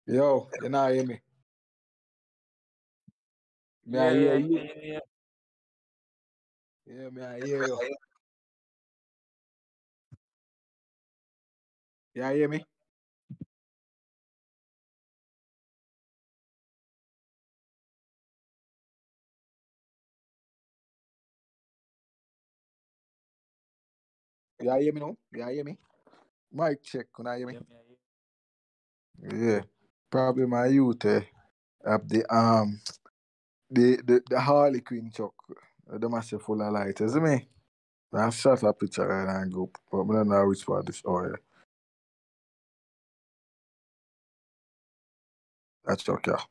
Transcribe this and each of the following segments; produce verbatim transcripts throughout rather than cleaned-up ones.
Yo, you not hear me? Me I Yeah, hear yeah, you. yeah, yeah. Yeah, me I hear you. You hear me? You hear me now? You hear me? Mic check, can I hear me? Yeah, me, I hear. Yeah. Probably my youth eh, have the um the the, the Harley Quinn truck. Uh, The massive full of light, is it me? I shot a picture right and go, but I don't know which part this oh yeah. That truck, yeah.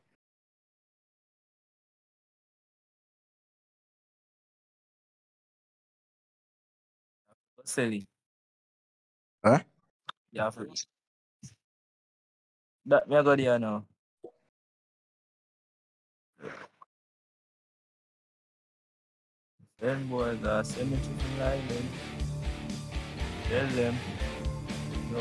Selling. Huh? Yeah, for that me I got there now. Then boys are sending to the line then tell them look.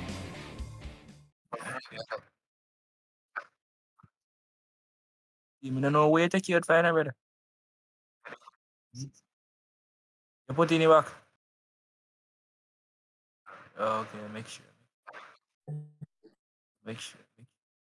You don't know where to take you out find brother. You put it in the back. Oh, okay, make sure. Make sure. Make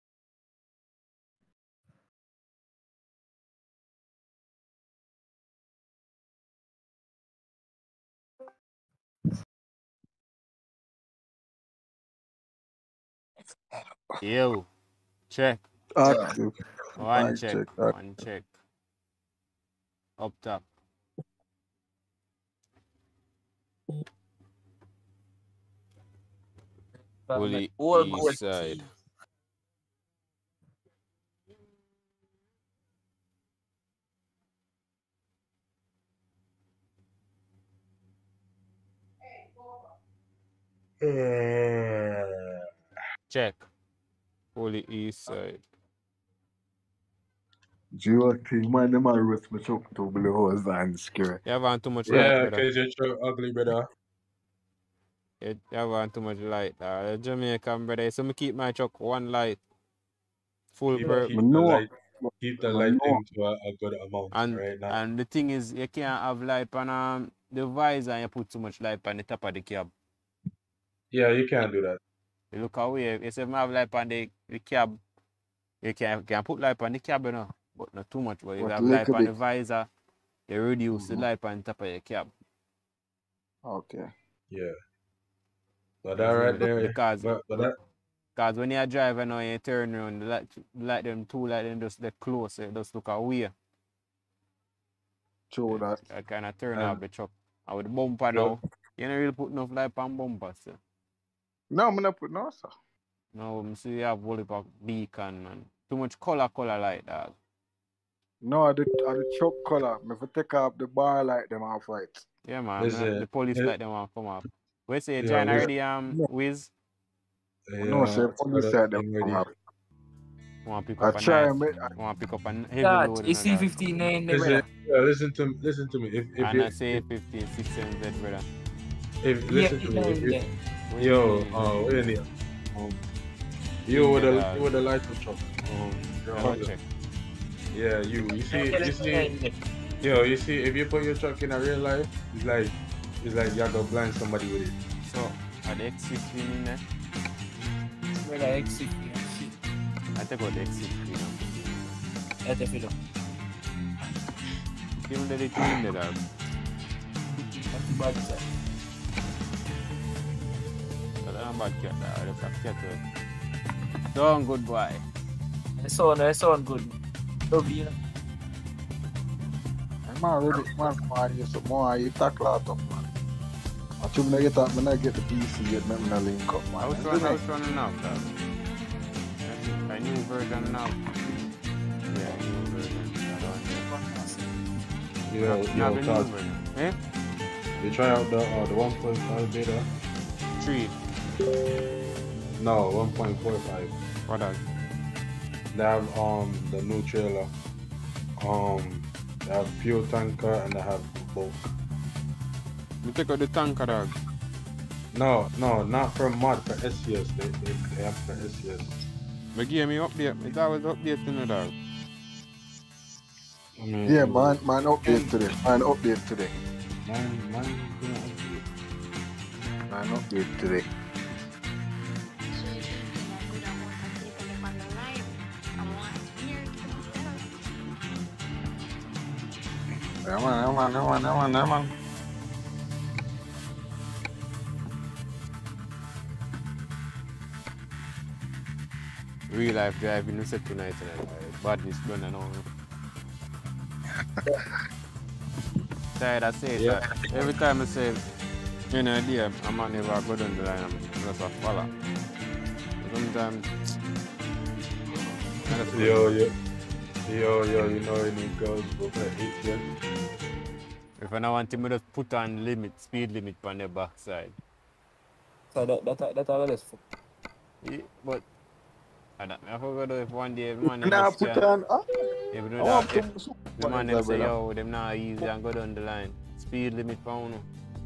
Yo, check. Active. One Mic check. check. One check. Up top. Fully all gold east side. key. Check. Fully east side. Geo thing, man, the man roast me truck to below hose and scary. You have on too much light, Yeah, brother. because you're so ugly, brother. You you have on too much light. Uh, the Jamaican brother. So me keep my truck one light. Full Keep per keep I the know. light keep the I light know. into a, a good amount, and right now. and the thing is you can't have light on um the visor and you put too much light on the top of the cab. Yeah, you can't do that. You look away. You say I have light on the, the cab, you can can put light on the cab, you know, but not too much. But if you But have light little on the bit. visor, you reduce Mhm. the light on top of your cab. Okay. Yeah. But You that see right me? there, Because but but that because when you're driving now you turn around, the light, the light them two light them just get close, so it just look away. True that. I kind of turn off and the truck. And with the bumper plus now, you don't really put enough light on bumper, so. No, I'm not put no, sir. Now I see you have whole heap of beacon, man. Too much color, color light, dog. No, the uh, the truck color. Me for take off the bar light them off white. Yeah, man. I mean, listen, the police li- light them want come up. We say you yo, join listen, already, um, No, Wiz. no, yeah, say start police up light them thing come ready. off. Want to pick I up a try knife. and make. Want to pick up a heavy That load, you it's know, C dog. fifteen nine there, Listen, brother. yeah, listen to me, listen to me. If if And I you say if, fifteen, six, seven, Z, brother. if Yeah, listen to me, if nine you there. What you yo, mean, uh, man? wait a minute, um, you In with the the dog. you with the lighter truck, um, I you're go under. check. Yeah, you you see Yeah, you let's see nine there. yo you see if you put your truck in a real life, it's like it's like you're gonna blind somebody with it. So, are the X fifteen in there? Brother X fifteen and shit. I take out the X fifteen now. That's a fiddle. Give me the two in the dog. That's the bad side. But I'm bad cat, dog. Look at cat. uh. Down, good boy. That sound, that sound good. Love you, know. I'm already man. Man, you so more you tackle out of man. I too many get that. Me not get the P C yet. Me not link up man. Which Isn't one, it? which one now, dog? A new version now. Yeah, new version. I don't Yo, know. Not yo, the new Todd, version. Eh? you try out the uh, the one point five beta? Three. No, one point four five. What else? They have um the new trailer. Um, they have fuel tanker and they have bulk. You take out the tanker, dog. No, no, not for mod, for S C S. They, they, they have for S C S. My game me update. It's always updating the dog. I mean, Yeah, it man, was- man, update today. Man, update today. Man, man, you know, update. Man, update today. Yeah, man, yeah, man, yeah, man, yeah, man, yeah, man. Real life driving, we said tonight tonight. Badness done and all. Tired I say it, Yeah. that every time I say you know idea, I might never go down the line, I'm just a follow. Sometimes I just Yo, yo, yo, yo, you know any girls go play eight years? if I don't want to, I just put on limit, speed limit on the backside. So that that that all is fuck. Yeah, but I don't I forgot if one day man they Nah, just put can on. Ah, if you I do want that, to. if the man them say yo, them not easy and go down the line. Speed limit for uno.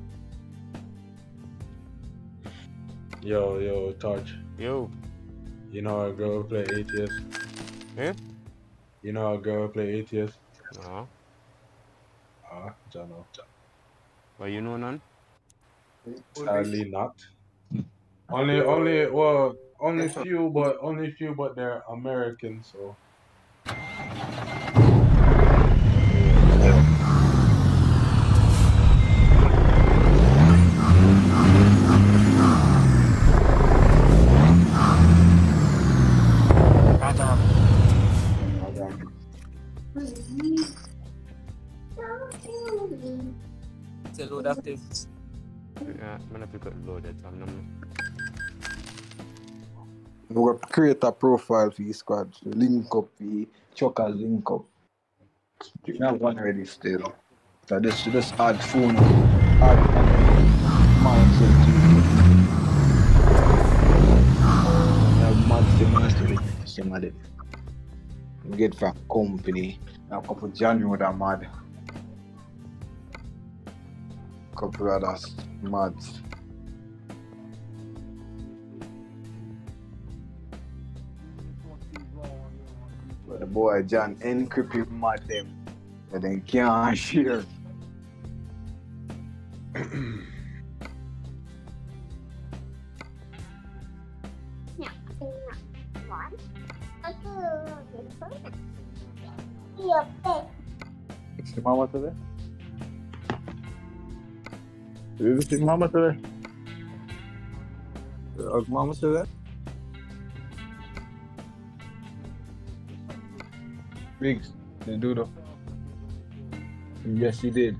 Yo, yo, touch. Yo, You know a girl play eight years? eh? You know a girl play eight years? No. Ah, don't know. But you know none? Sadly not. Only, only, well, only few, but only few, but they're American, so. Adam. Still load active. Yeah, I'm gonna pick up the load that time. We're gonna create a profile for your squad. Link up the Chuckers link up. You have one already still. So this just add phone. Add mindset to have master master somebody. You get from company. A couple January that mad. Couple others mad. But the boy John encrypt mad them. But they can't share. Si mama today? Did you see mama today? Is mama today? Biggs, the doodle. Yes, he did.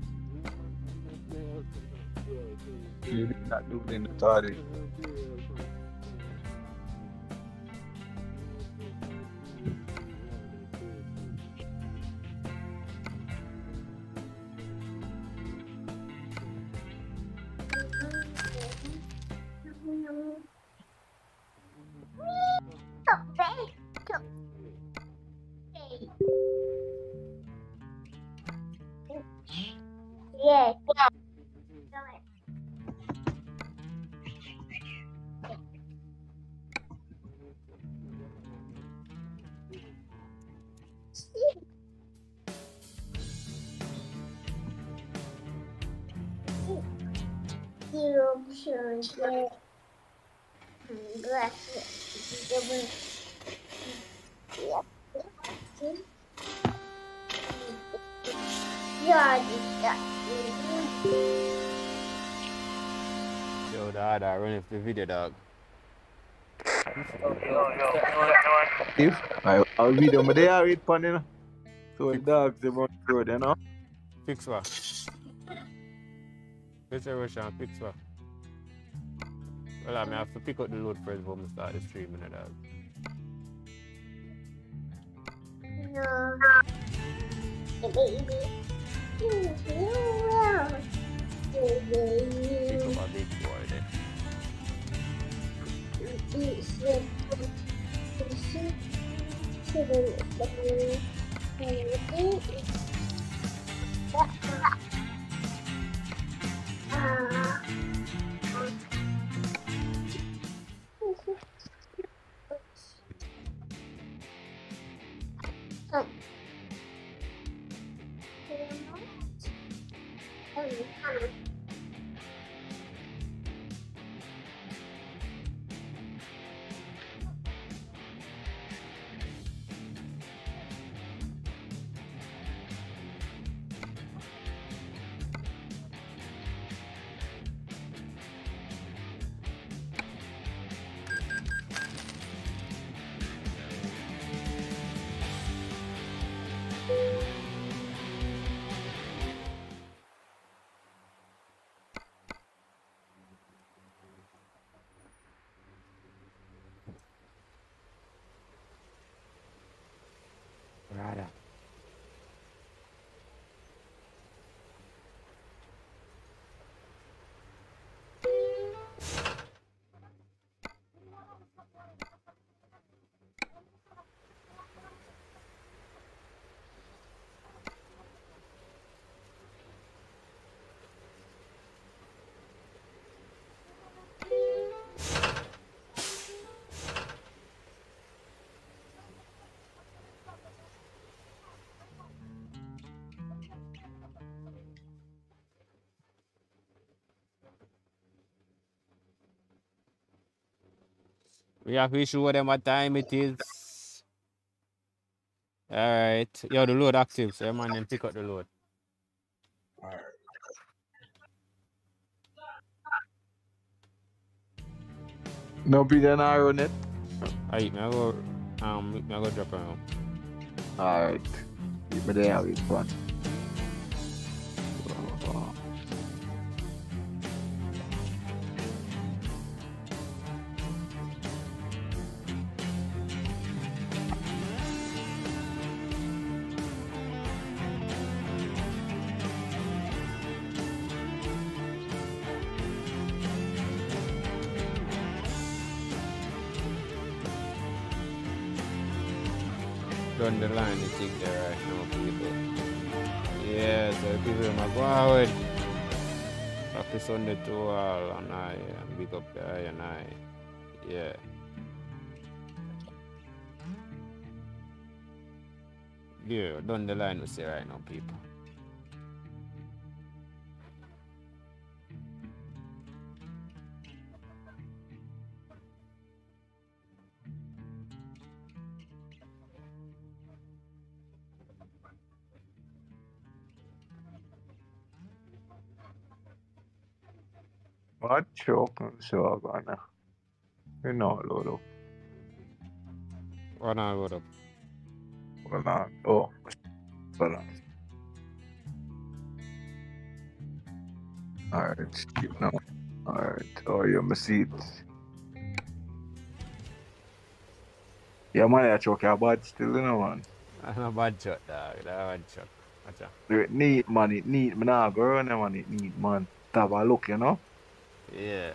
You did not do it in the tardy. Yeah. You should get Yo, dad, I run the video, dog. If I I'll video my day I read pan, you know. So the dogs they run the road, you know. Fix what? Fix a rush and fix what? Well, I may have to pick up the load first before I start the stream, you know, dog. No. Baby. Pick up a big boy there. Oh. Oh. Brother. We have to show them what time it is. Alright. Yo, the load active, so man then pick up the load. Alright. No be there now run it. Alright, me I go um me I go drop around. Alright. Keep me there with fun. Down the line the thing there right now, people. Yeah, so people are going practice on the two all and I and big up the eye and I. Yeah. Yeah, down the line we see right now, people. What choke so gonna. You know load up. What now load up? Hold on. Oh. Hold on. Alright, keep now. Alright. Oh yeah, my seat. Yeah man, I choke your bad still, you know man. That's not bad shot, dog. That's a bad shot. Watch out. It need man, it need me nah go run man, it need man. Have a look, you know? Yeah.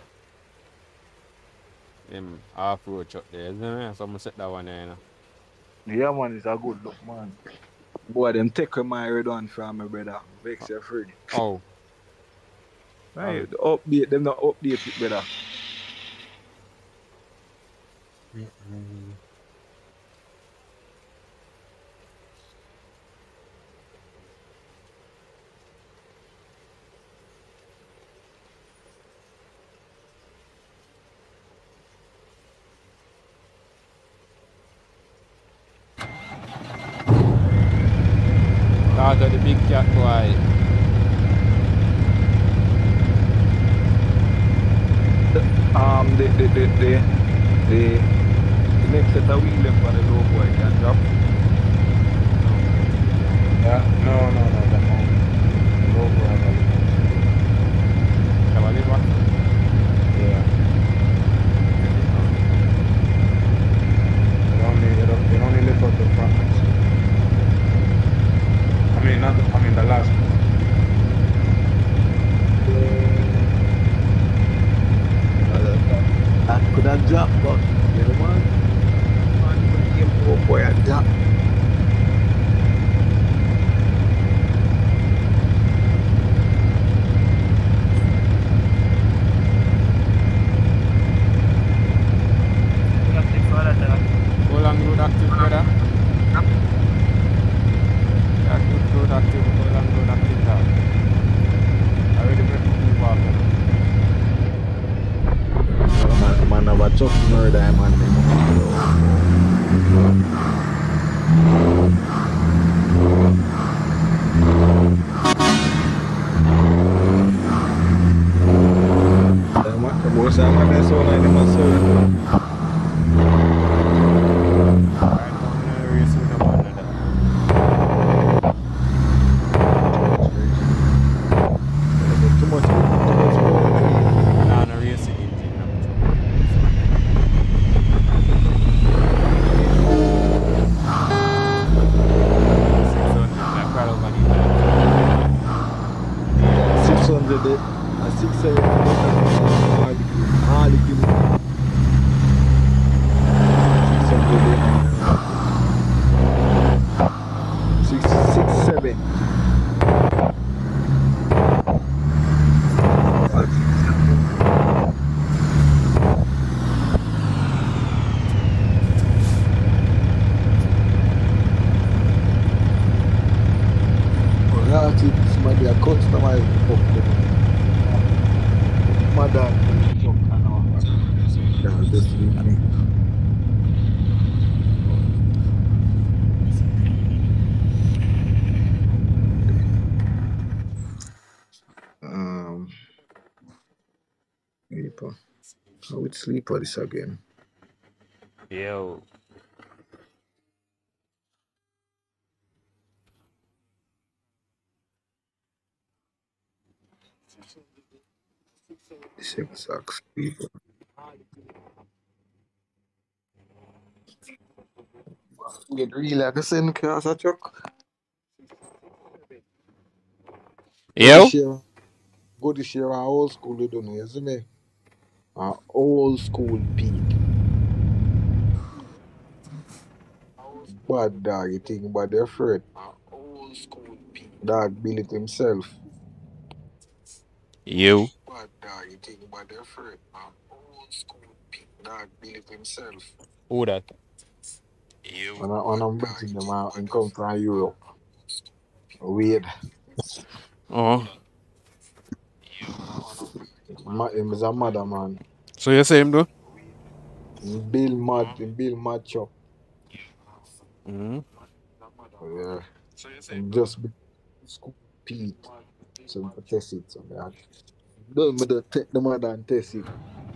Him half road shot there, isn't it? So I'm gonna set that one there, you know. Yeah man, it's a good look man. Boy, them take my red one from my brother. Vex your free. Oh. Right, update them not update it brother. Mm-mm. Out of the big cat boy. Um, the the the the the, the next set of wheel left for the low boy can drop. Yeah, no, no, no, that one. Low boy have a little. Have a little one? Yeah. It only, it, on- it only lift up the front ones. I mean, not the, I mean the last one. I could have dropped, but you know man, man, when came low boy and drop. The boss I'm gonna sound like them a sound. Right now, I'm not racing with no man like that. Too much, too much power. Nah, no racing engine. I'm six hundred, like right over the back. six hundred and six seventy. Harlequin. six hundred six six seven. Somebody a customize the book. My dad truck and all that. Yeah, just leave me. Um, sleeper. How would sleeper this again? Yo. This exact sleeper. Get really like a send class a truck. Yo. Go to go to share an old school, you don't know, you see me? An old school Pete. Bad dog, you think about their friend. An old school Pete. Dog build it himself. You. Bad dog, you think about their friend. An old school Pete. Dog build it himself. Who that? You. When, I, when I'm betting them out and come from Europe. Weird. Oh. Ma, him is a mother man. So you say him do? He build mad, he build mad chop. Mm-hmm. Yeah. And just be school Pete. So I test it. So I don't me to take the mother and test it.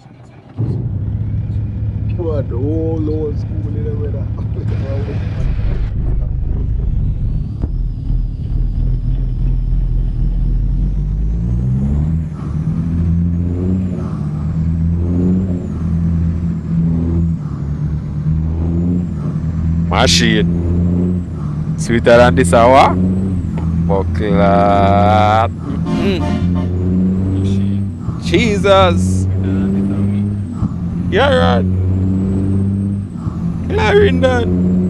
Pure the whole old school in the weather. My shit. Sweeter than this hour? Buckler. Mm. Jesus. You're right. Clarendon.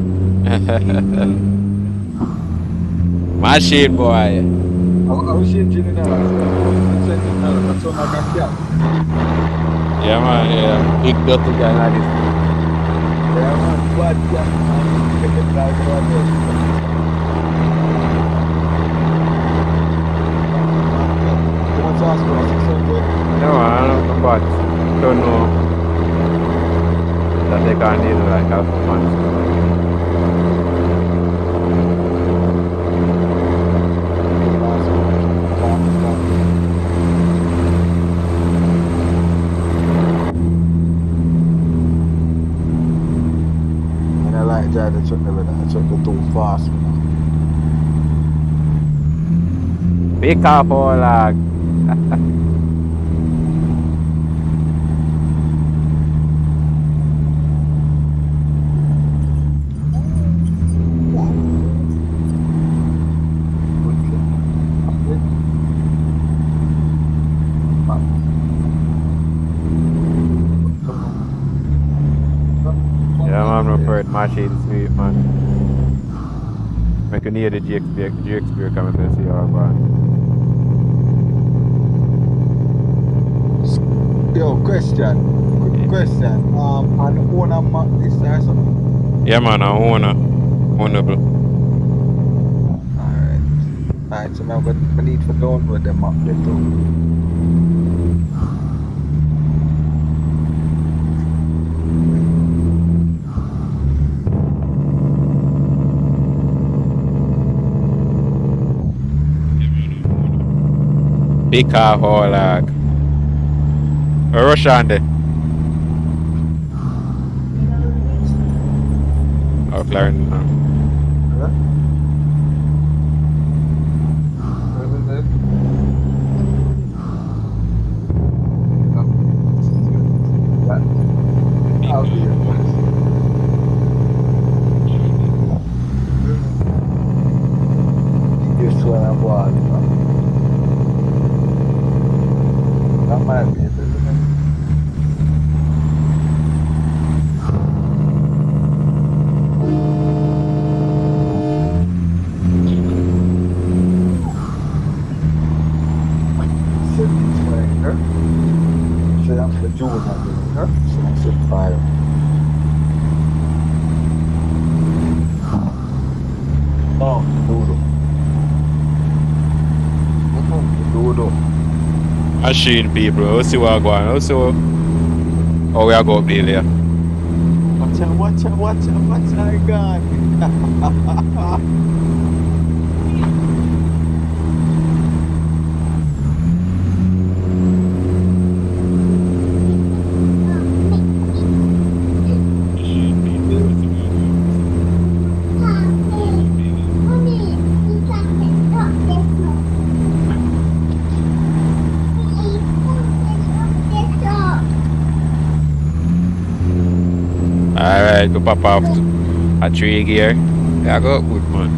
My shit, boy. I was changing now. That's what I got. Yeah, man. Yeah. Big dirty guy like this. Yeah, man. Bad cat. No, I don't know, but don't know that they can't either like have fun. And I like that the truck never that truck go too fast. Be careful, like. Yeah, man, I'm afraid my shade is sweet, man. I can hear the G X P, G X P coming to see how far. Yo, question. Quick question. Um, an owner map this or something? Yeah, man, I own a ownable. Alright. Alright, so now I need to download the map there too. Pick off all like. A rush on there. Oh, Clarendon now. Huh? Where is it? Yeah. I'll be your first. This one I'm watching. That might be it, isn't it? September. So I'm for June, I think, huh? So I'm set five. Oh, Dodo. Mm-hmm. Dodo. Machine people, we'll see what I go on. We'll see what. Oh, we are going up there later. Watch out, watch out, watch out, watch out, God. Alright, go pop off a tree gear. Yeah, go up good, man.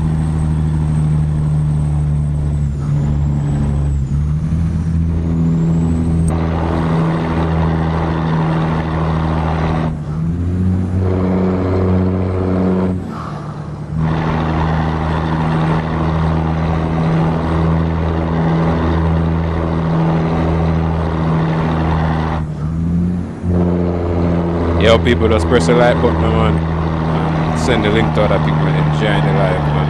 Yo, people, just press the like button, man. And send the link to other people enjoying the live, man.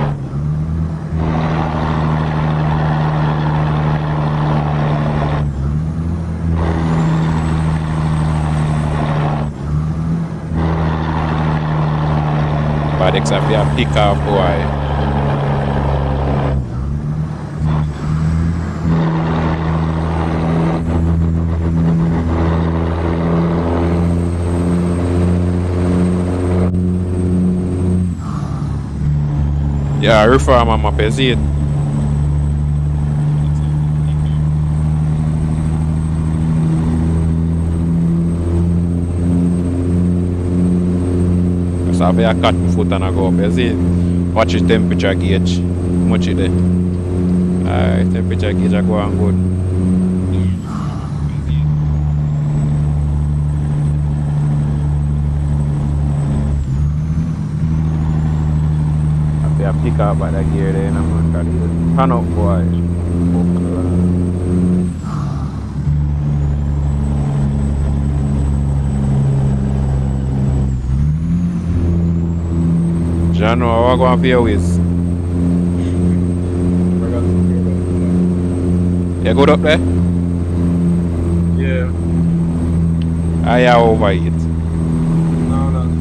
But except we have pick off boy. Yeah, reform on my P C. So I have cut my foot and I go up. You see, watch the temperature gauge. How much it is? Alright, temperature gauge I go on good. I pick up by that gear there and I'm gonna cut it. Turn up, boy. John, what go on for your ways? You good up there? Yeah. I am overeat. No, no.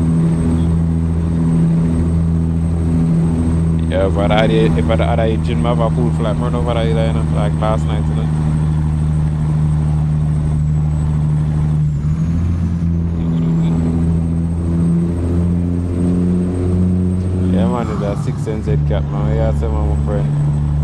Yeah, but I did, if I had a gym, I have a pool flat run over there, you know, like last night, you know. Yeah, man, it's a six and eight cap, man. Yeah, say, man, my friend.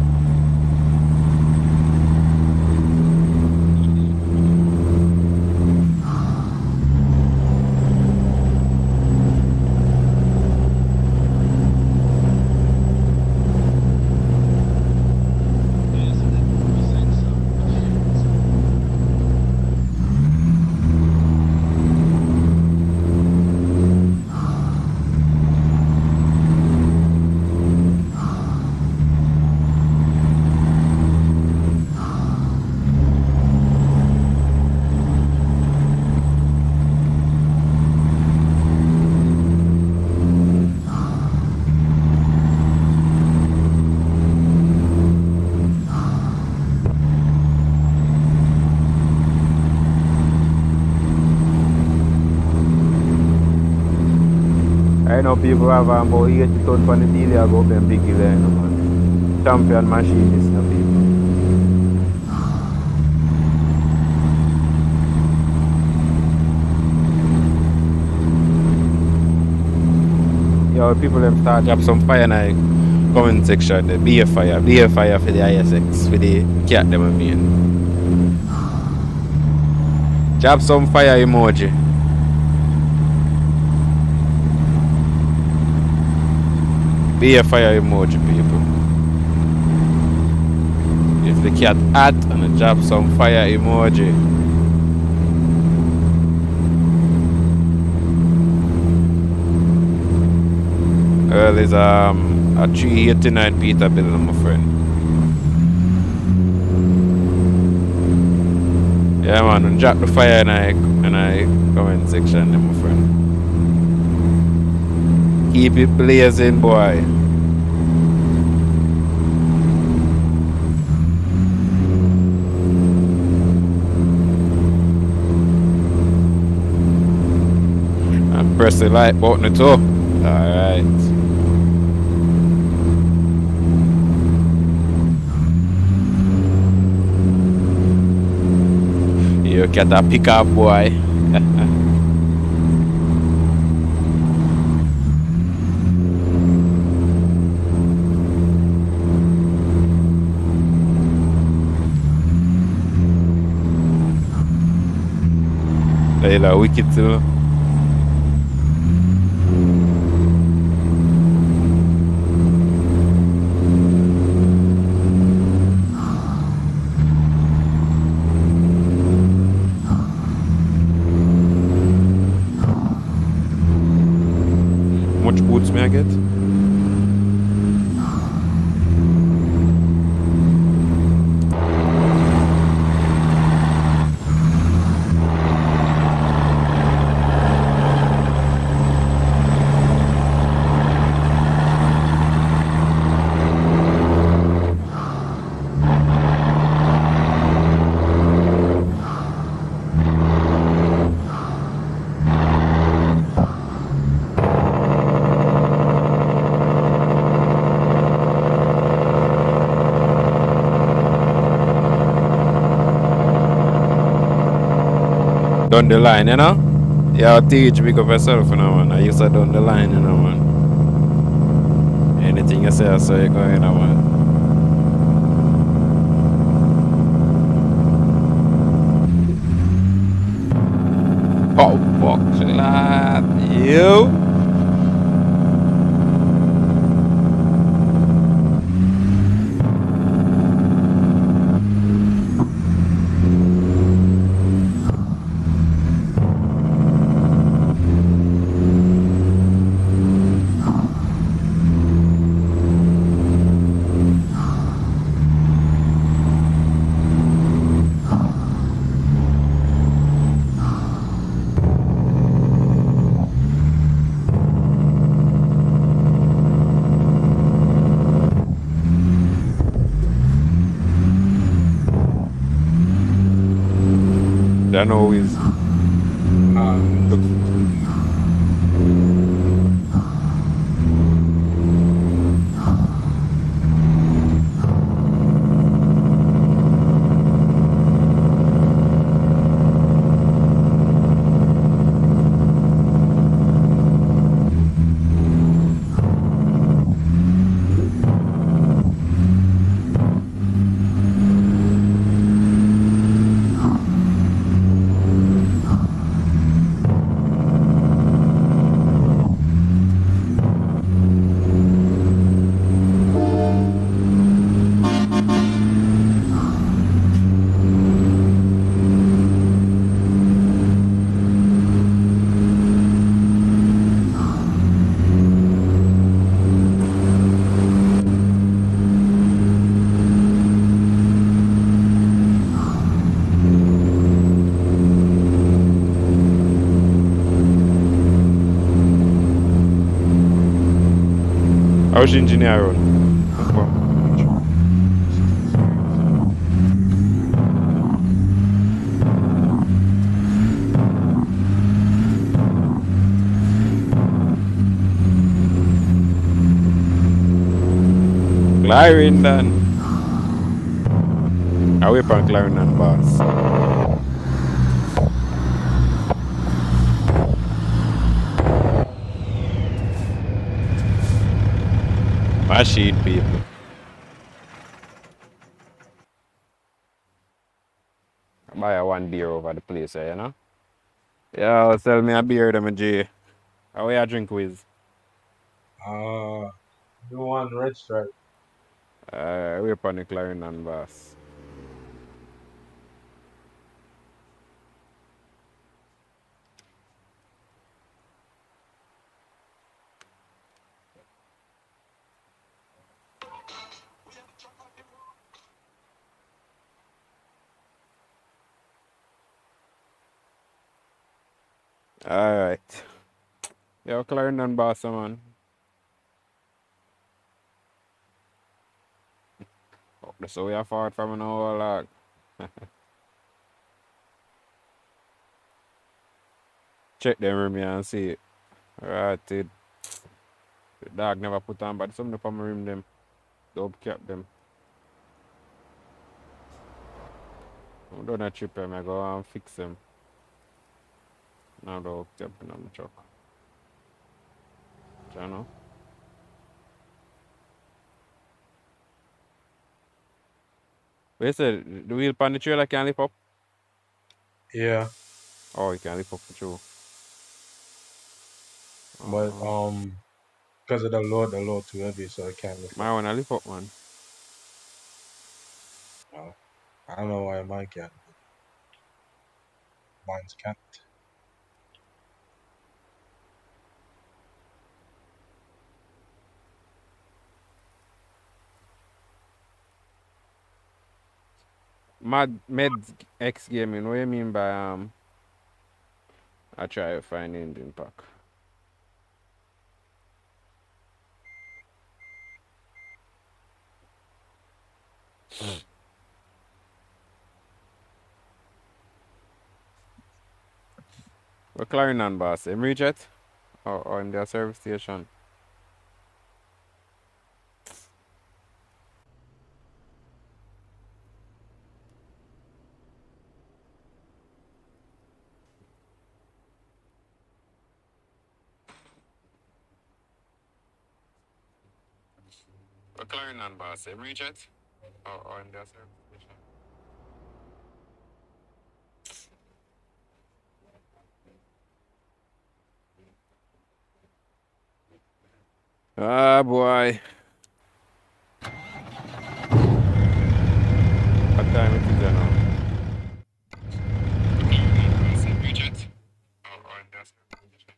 I know people have um, about eighty ton on the deal, I go up them big hill, you know, man. Champion machinist, you know, people. Yo, people them start drop some fire in the comment section. The be a fire, be a fire for the I S X, for the cat them I mean. Drop some fire emoji. Be a fire emoji, people. If the cat hot and drop some fire emoji. Well, it's um, a three eighty-nine Peter building, my friend. Yeah, man, and drop the fire in I, in I comment section, my friend. Keep it blazing, boy. And press the like button too. Alright. You get a pickup, boy. They are wicked too. Much boots may I get? Down the line, you know? Yeah, teach big up yourself, you know, man. I used to down the line, you know, man. Anything you say, I say, you go, you know, man. Oh, fuck, lad. You. I know is how's the engineer on? Clarendon. Away from Clarendon, boss. Machine people. Buy a one beer over the place, eh, you know? Yeah, sell me a beer, them a G. How we a drink with? Uh, you want red stripe? Uh, we're upon the Clarendon boss. Alright. Yo, Clarendon boss, man. Oh, that's how we are forward from an whole log. Check them room here and see it. Alright, it. The dog never put on, but something from room them. Dub cap them. I'm done a trip them, I go and fix them. Now the hook cap in the truck. You know? What you said? The wheel pan the trailer can lift up? Yeah, Oh, it can lift up the true. but Oh. um, because of the load, the load too heavy, so I can't lift My up. wanna lift up, man. Uh, I don't know why mine can't. Mine's can't. Mad Meds X Gaming, what do you mean by um I try to find engine pack? We're Clarendon boss, em reach it? Or, or in their service station? We're Clarendon boss, em reach it? Or, or in their service station? Ah boy. What time it is now? Reach it? Or, or in their service station?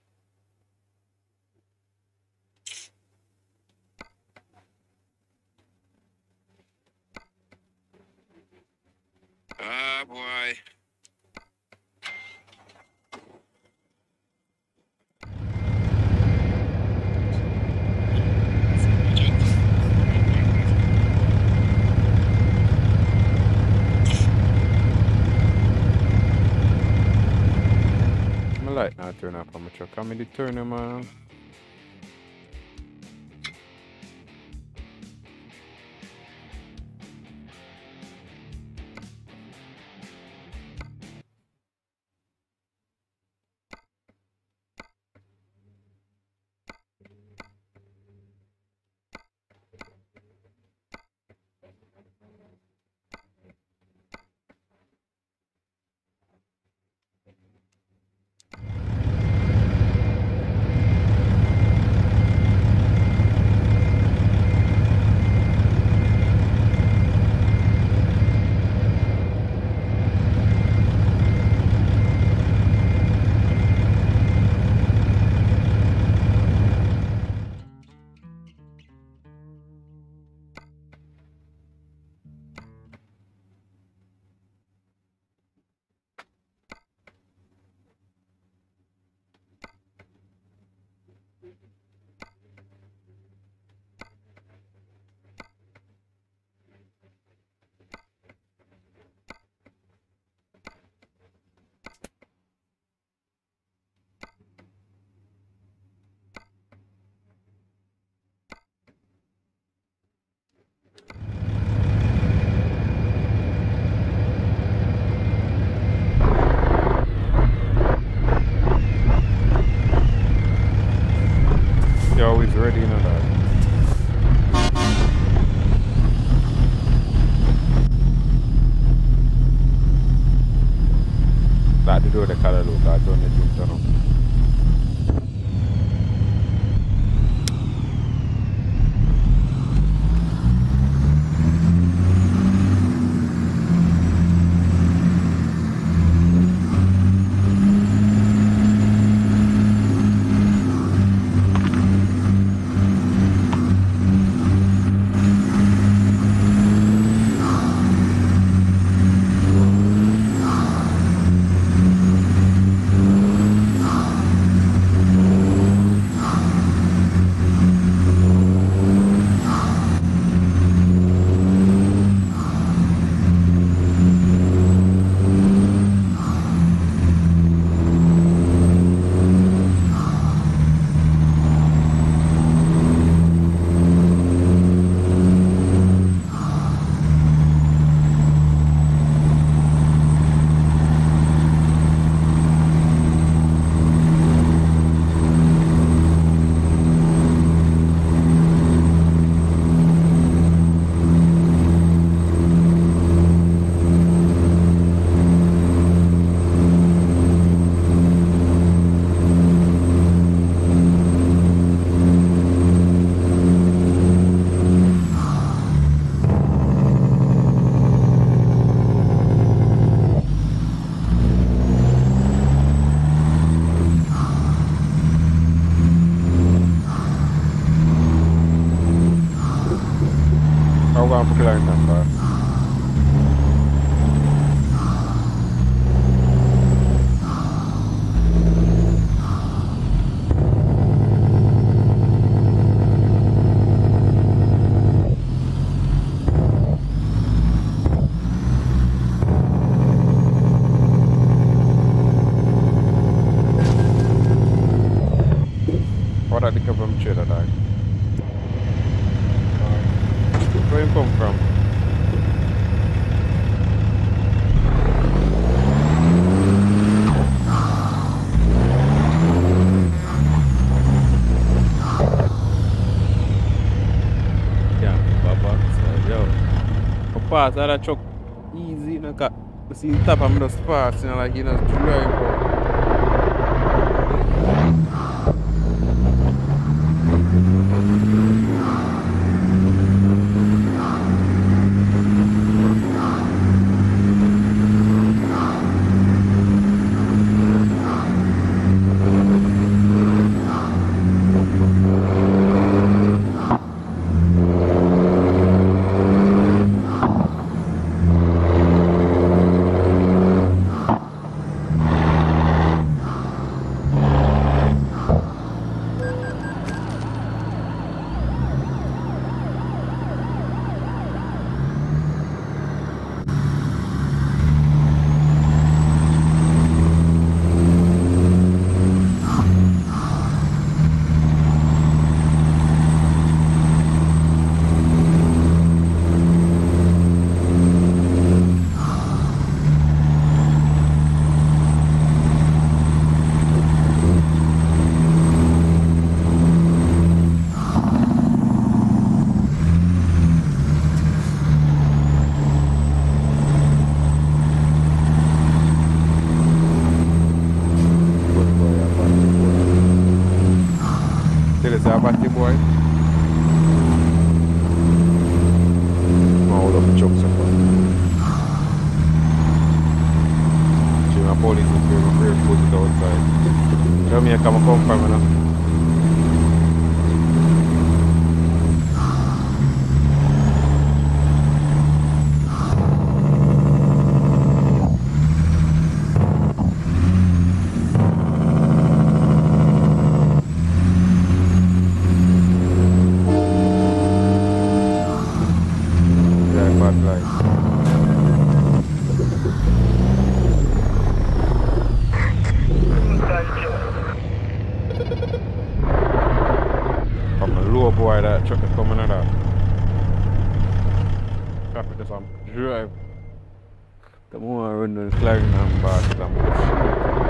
Ah boy. My light not turn off on my truck. How many turn them on? Yo, he's ready, you know that. do the color look, I turn the thing turn up. I'll go and put it out now first. What did they come from trailer dog? Where you come from? Yeah, Baba. So, yo. I pass that truck easy, you know, cause you see the top of me just pass, you know, like you know, drive out. Batty boy. Hold up the truck so far. See my police is very, very put it outside. Tell me I come come from now. From the low boy, that truck is coming at that. Traffic is on drive. The more I run the flag and back, the more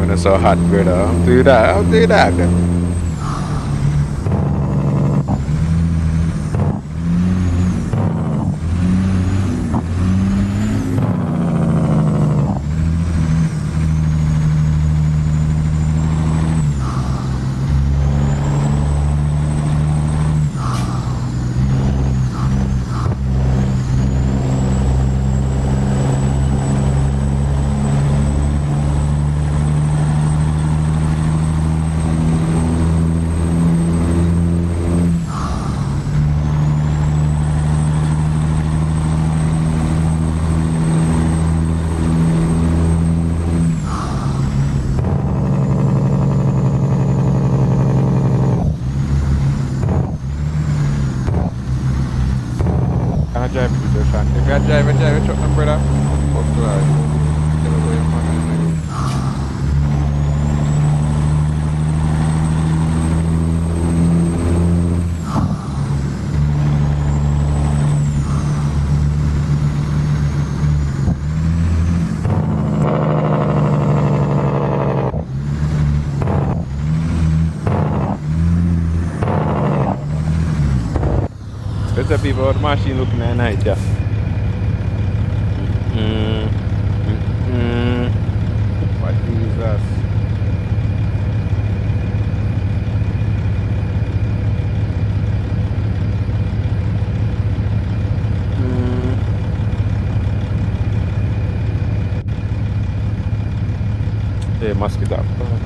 when it's so hot, brother. I'll do that. I'll do that. Can I drive with you, Sean? If you drive, I drive a truck, my brother. Fuck to her. Tell her where you're from. There's a people with the machine looking at night, yeah. Mm, mm, mm. What Jesus? Mm. Hey, mosquito.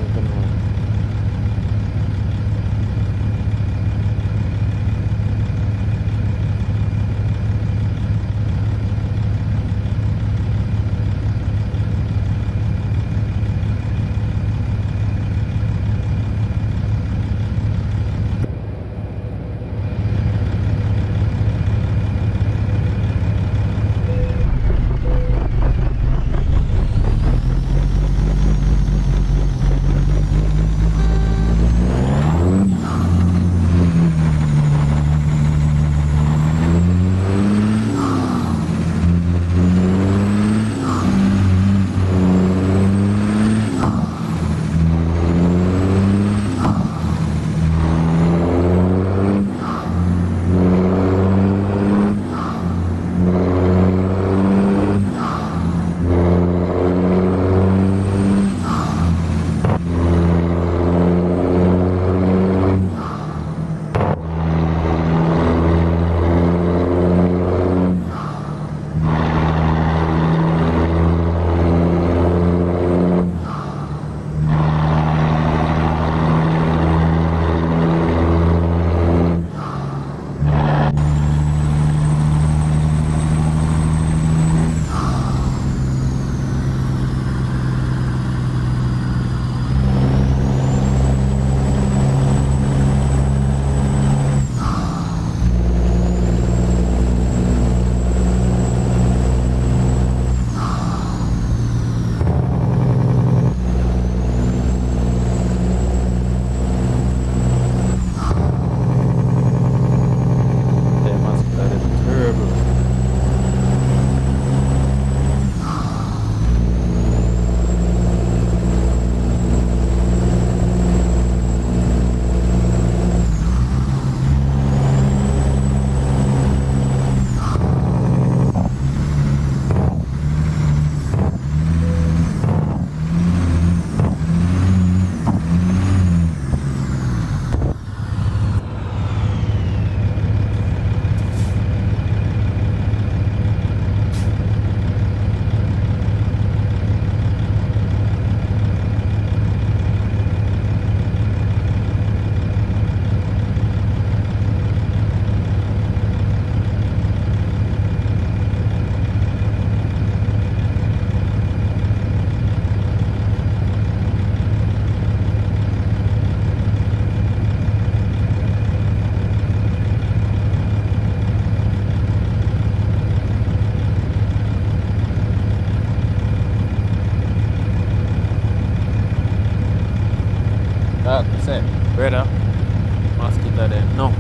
That say, brother, mosquito them. No.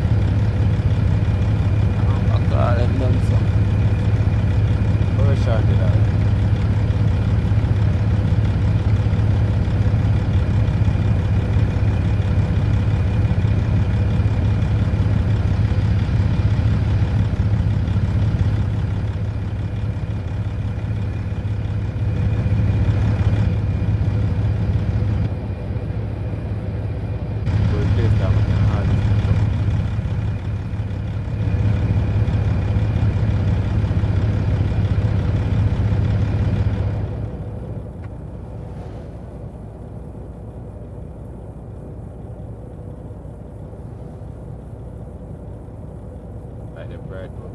I got them done so. Where Sean did that? them right now.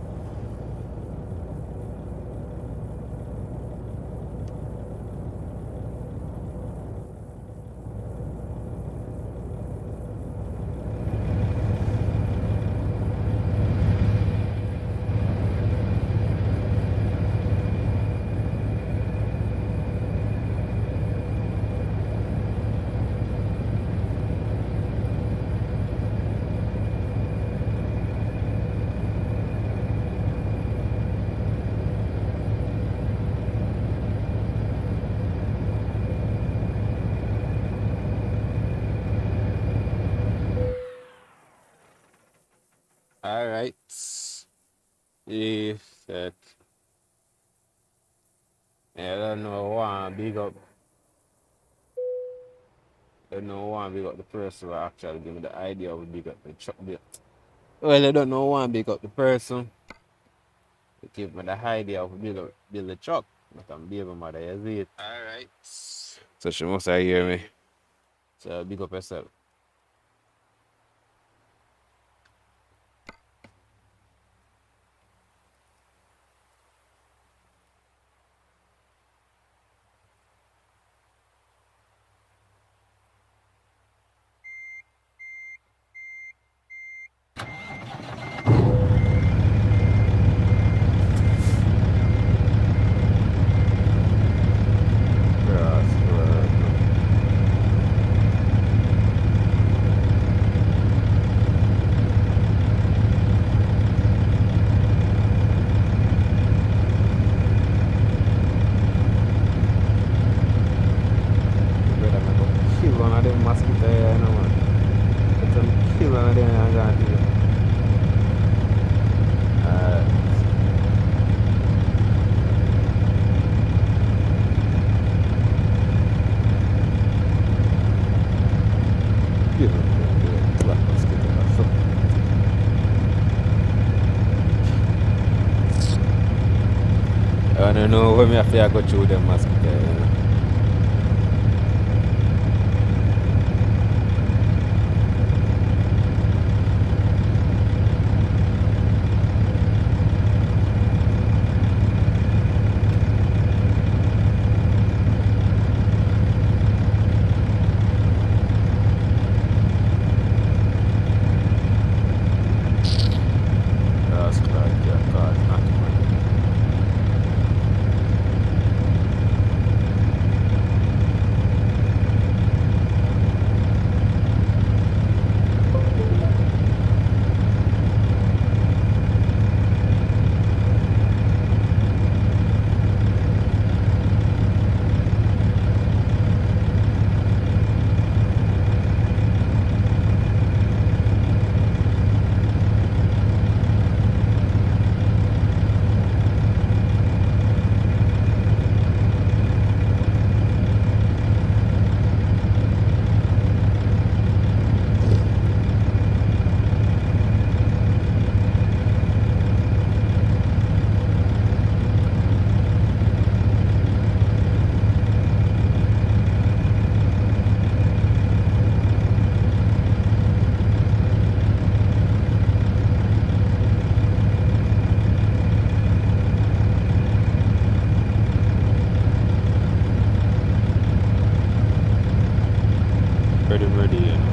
All right. If that, yeah, I don't know one big up. I don't know one big up the person who actually give me the idea of big up the truck. Well, I don't know one big up the person to give me the idea of build up build the truck. But I'm baby mother, you see it. All right. So she must have hear me. So big up yourself. Kill one of them mosquito here, you know, man. Let them kill one of them and go and do it. Alright. Kill one of them, do it. Black mosquito or something. I don't know when me have to go through them mosquito, you know. That's correct, yeah, God, not money. Ready, ready, you know.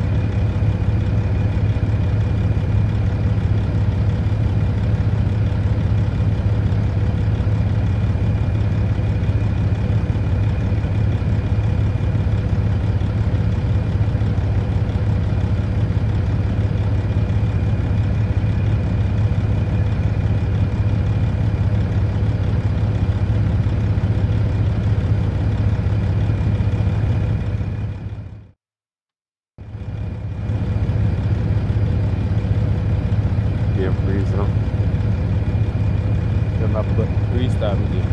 Game freeze, you know. Them have to restart the game.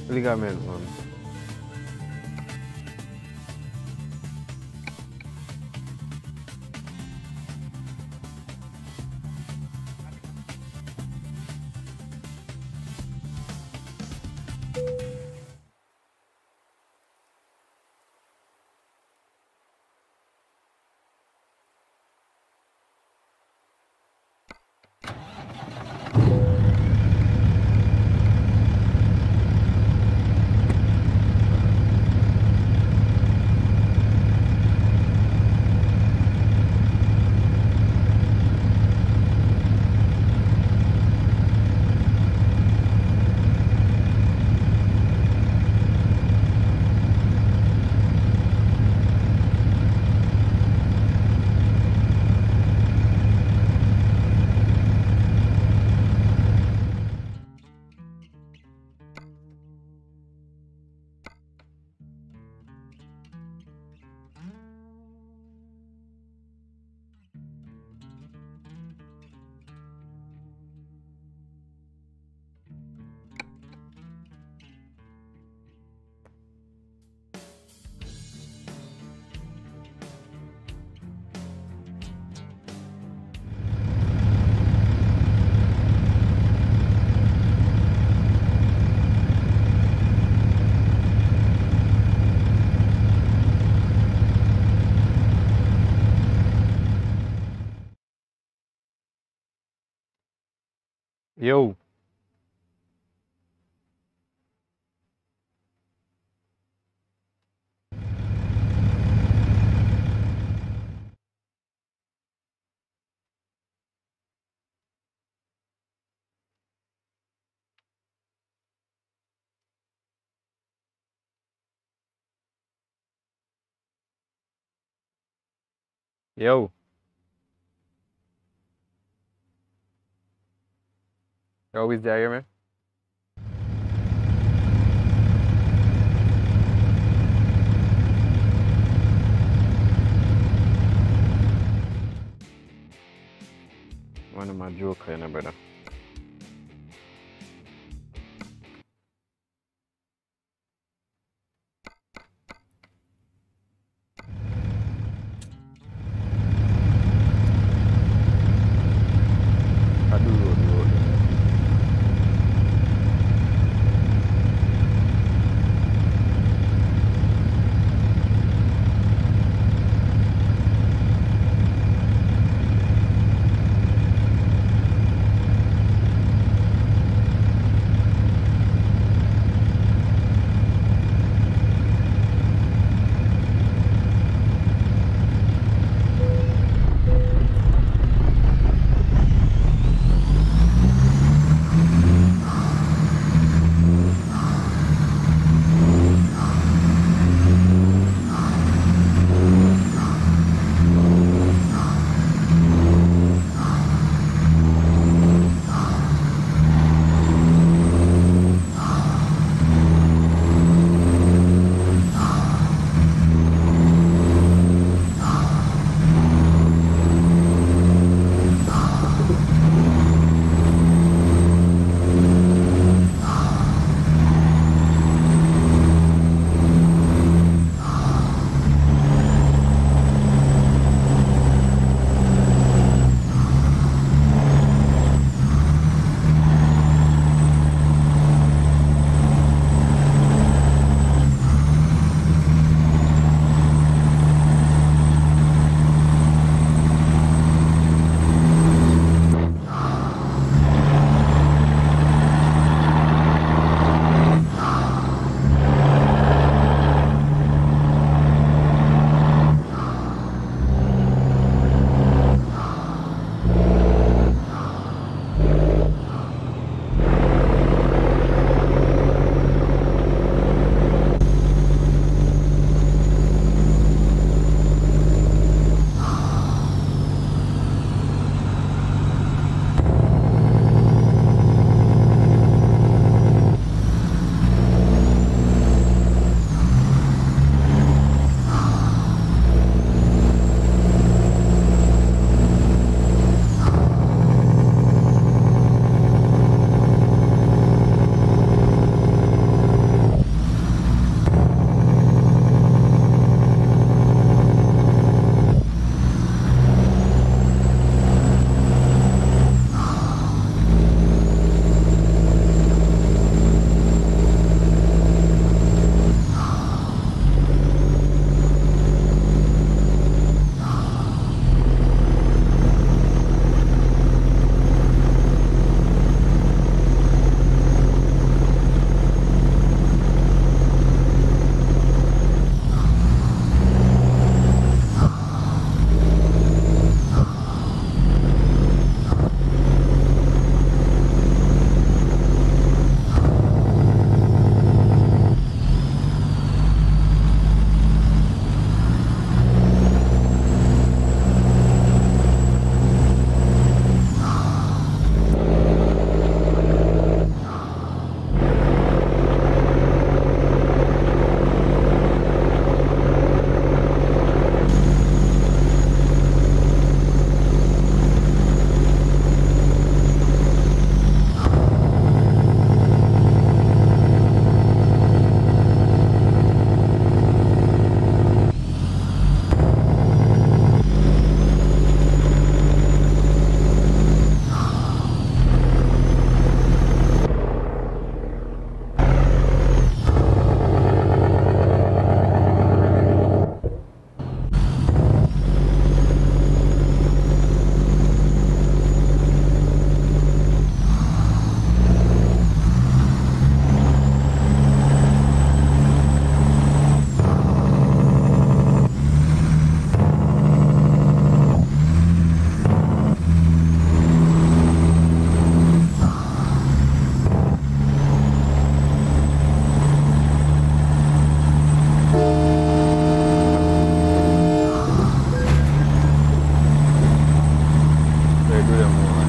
Ligament, man. Yo. Yo. Yo, is there, hear me? One of my joker, you know, brother. I do road, road. do them more.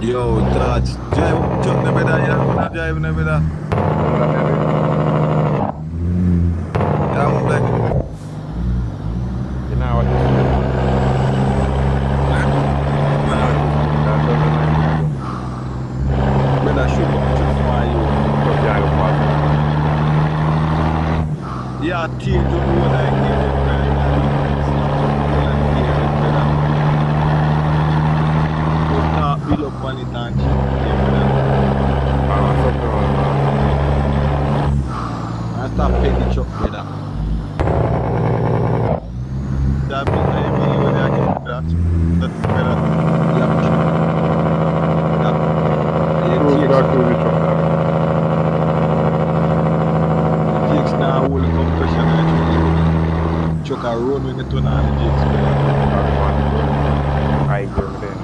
Yo, Dodge, drive up truck never that, you know, drive never that. Yeah, I'm like, You know what this is? better shoot up truck for you. Yeah, tear to the road like here, brother. Put that wheel up on it and shit, yeah, brother. And stop paying the truck, brother. That means I am really when I get that. That's better. Yeah, that. Yeah, Cruise takes, back to the truck. it takes now all the compression and it truck a road when you turn on the jigs, brother. I go there.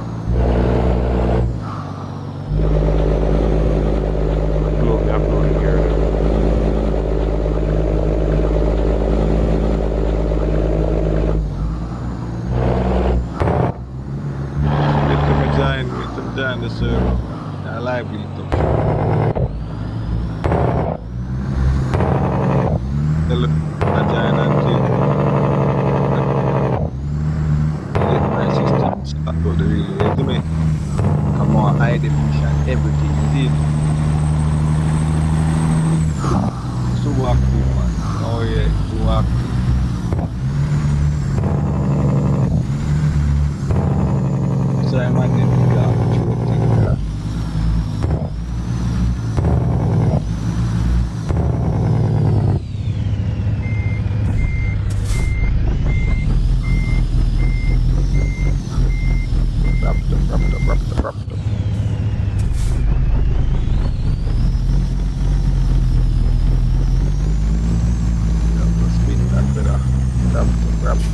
Upload, upload here. Get them join, get them join the server. I like it up. Tell them I join and take. Let my system start out the relay, you see me? Come on, high definition, everything, see it? So active, man. Oh yeah, so active. So I'm on the dark throat thing there. Wrap it up, wrap it up, wrap it up, wrap it up. Yeah, let's spin that better. Wrap it up, wrap it up.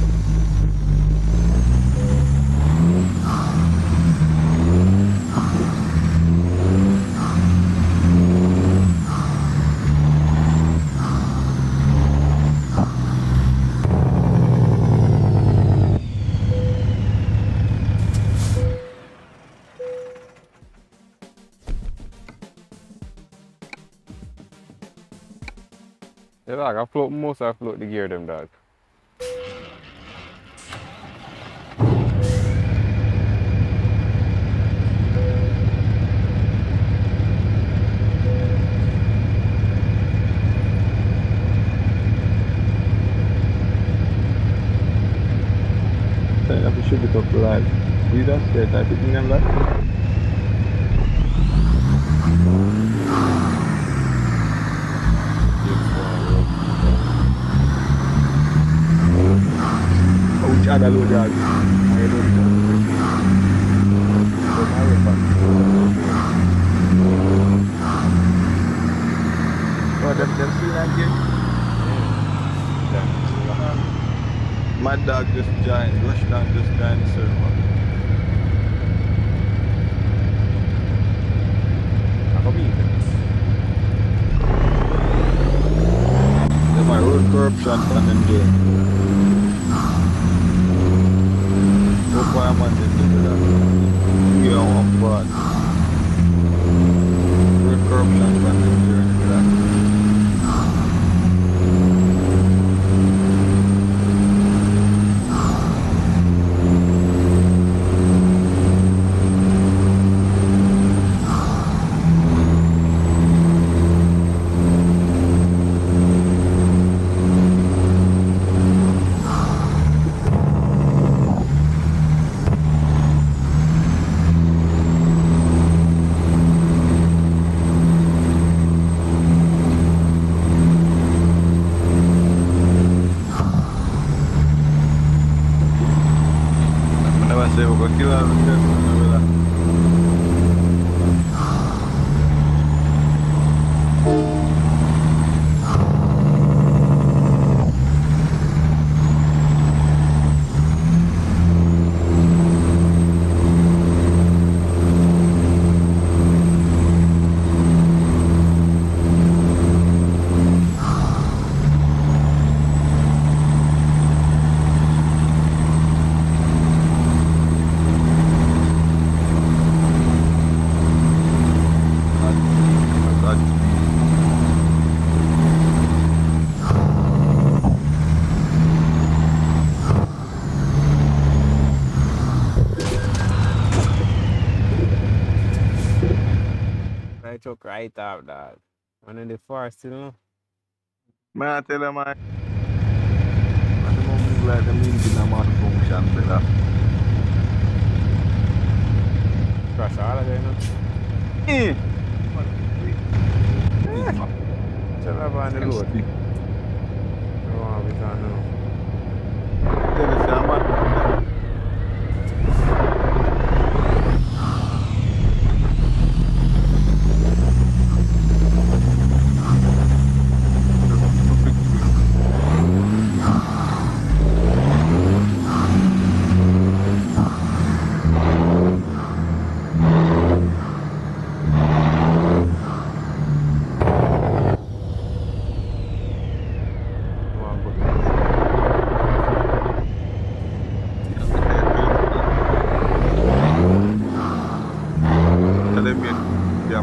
Yeah, dog, I float most I float the gear them, dog. Saya nak shoot it up live. We just said I think them that. Which other load dog? I don't know. Oh, them them see that game? Mad dog just joined, Rushdown just joined the server. Ako beat. They're my road corruption and them doing. Hope I'm on this to that. We are on board. Road corruption and them doing that. Saya buka kira macam mana? truck right off that. And in the forest still no. Man, I tell you, man. At the moment, like the engine a malfunction, brother. Crash all again, no? Eh. Shut up on the road. Big. No one we can know. Tell you, say, man. No one go to Tell them, yeah.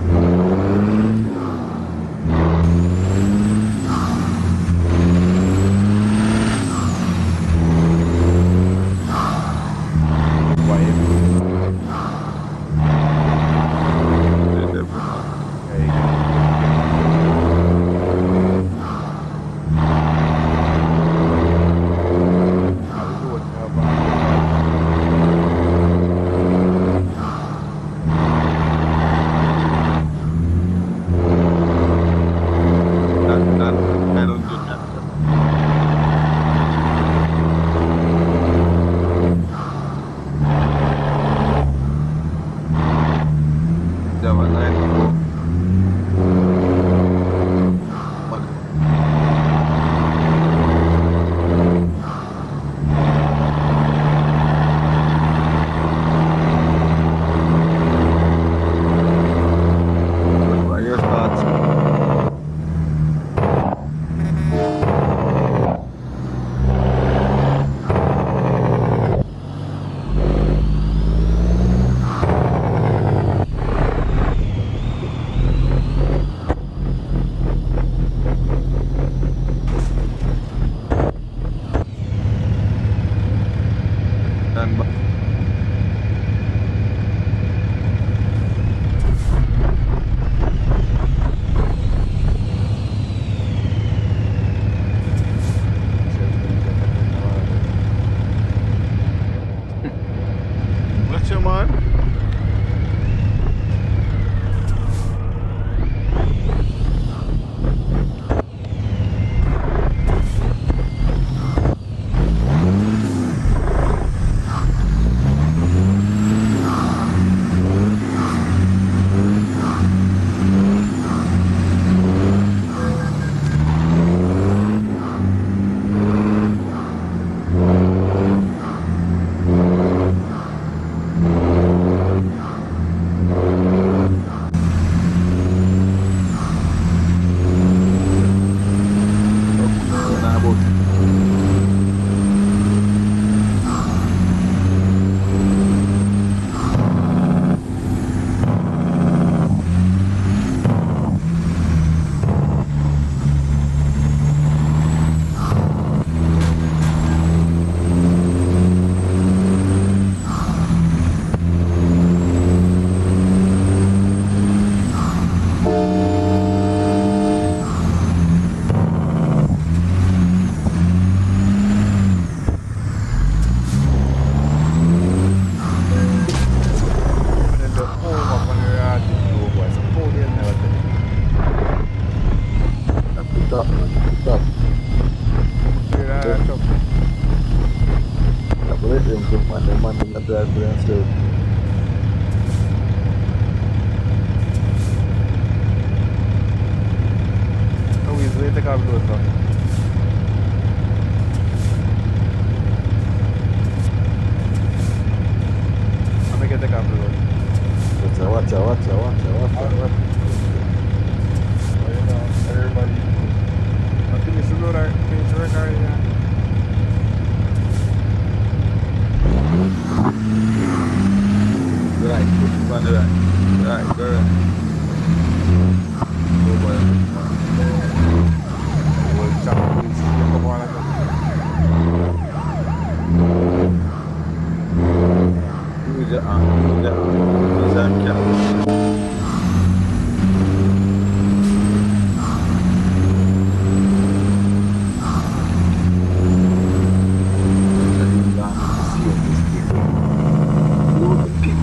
What's your man?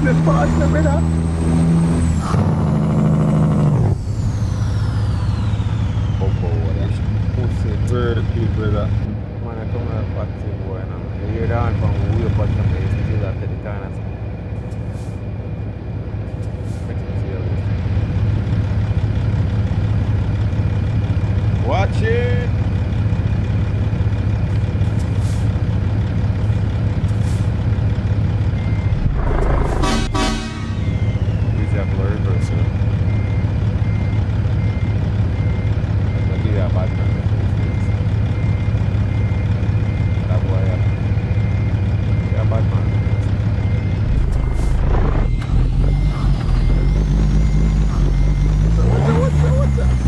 the parts, my brother. Popo, what pussy. Very big, brother. Man, I come here party boy now. You hear that from way up at the place, still after the corner. Watch it. Please have blurry person. I'll give you a bad man. That boy, yeah. Yeah, bad man. What's up, what's up, what's up?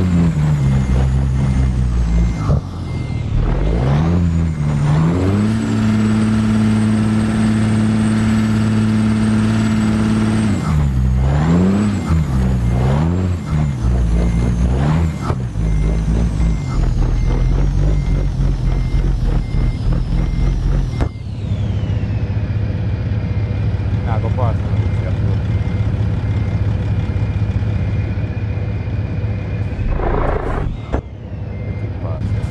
Nah, go past me. Yeah, bro. Keep past, yeah.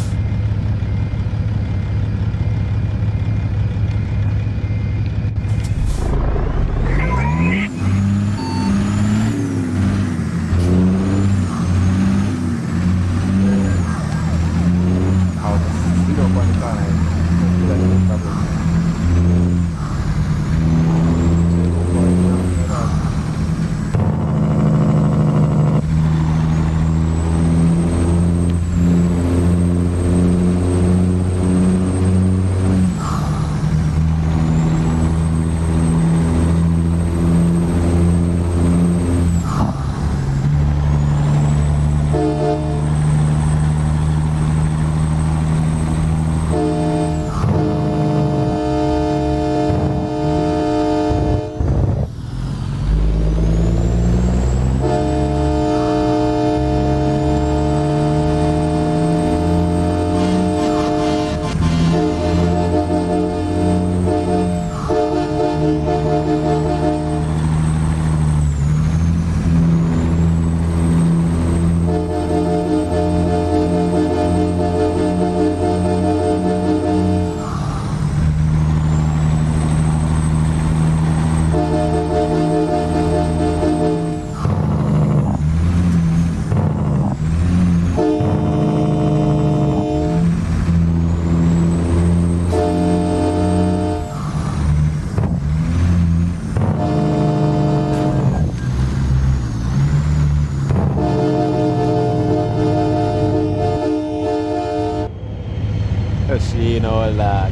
Out. Speed up on the corner. Speed up on the double. She know that.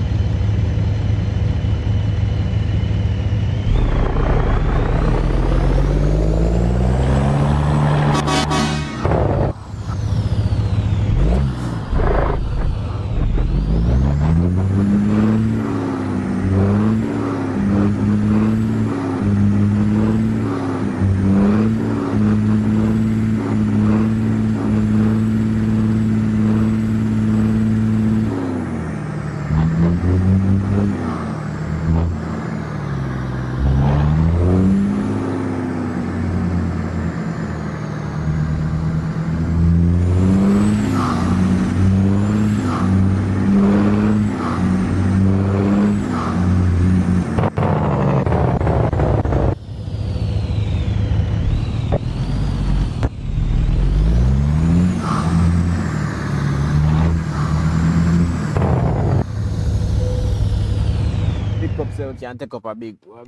Pick up so you can take up a big one.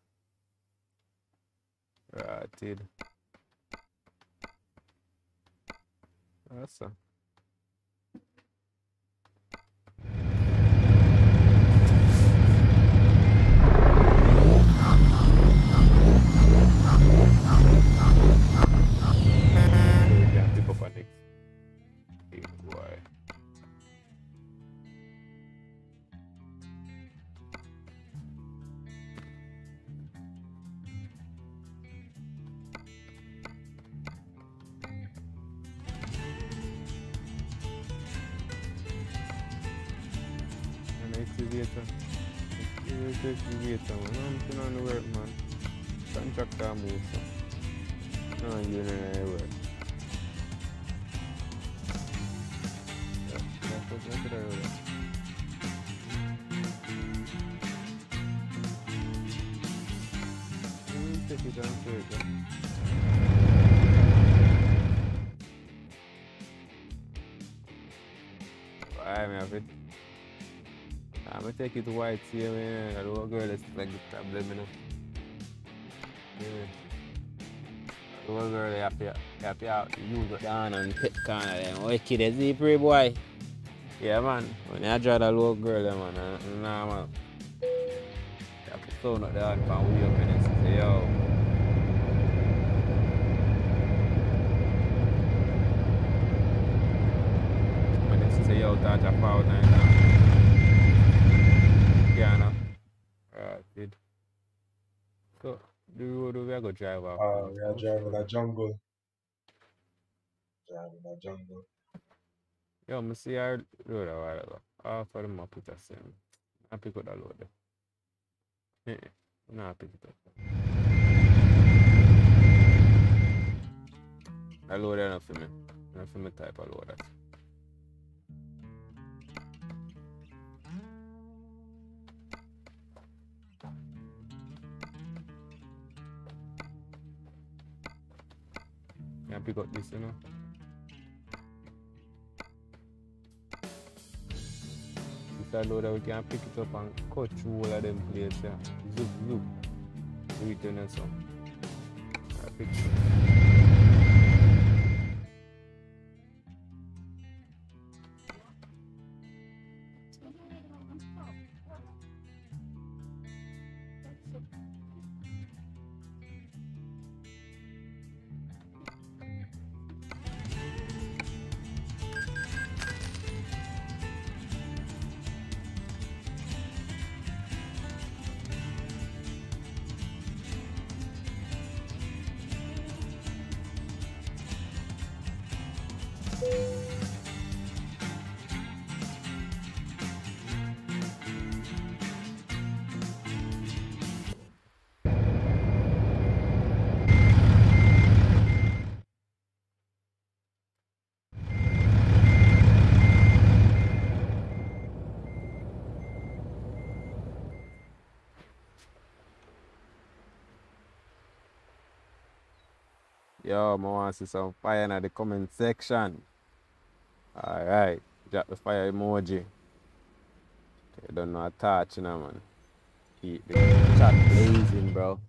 Right, dude. That's a. You can pick up a next big boy. An excavator. You take the gator, man. I'm putting on the work, man. Contractor move, so. No, I'm doing any work. Yeah, that's what I could have. Take it down to it, I'm have it. I'm gonna take it to white here, man. The little girl is like the problem, you know. Yeah. The little girl, they have to, they have to out, use it down and pick corner them. Wicked, is he pretty boy? Yeah, man. When I draw the little girl, them, man, uh, nah, man. They have to phone up the hand and we up in it. Say, yo. Say yo, touch a power nine now. Yeah, no. Alright, did. So, the road we are going to drive off. Uh, we are driving the jungle. Driving the jungle. Yo, I see our road a while ago. Half of the map it the same. I pick up the load there. Eh, no, I pick it up. The load there not for me. Not for me type of load that. Can pick up this, you know. This is load we can pick it up and cut through all of them places. Yeah. Zoop, zoop. Return and some. I pick it up. Yo, I want to see some fire in the comment section. Alright, drop the fire emoji. You don't know a touch, you know, man. Keep the chat blazing, bro.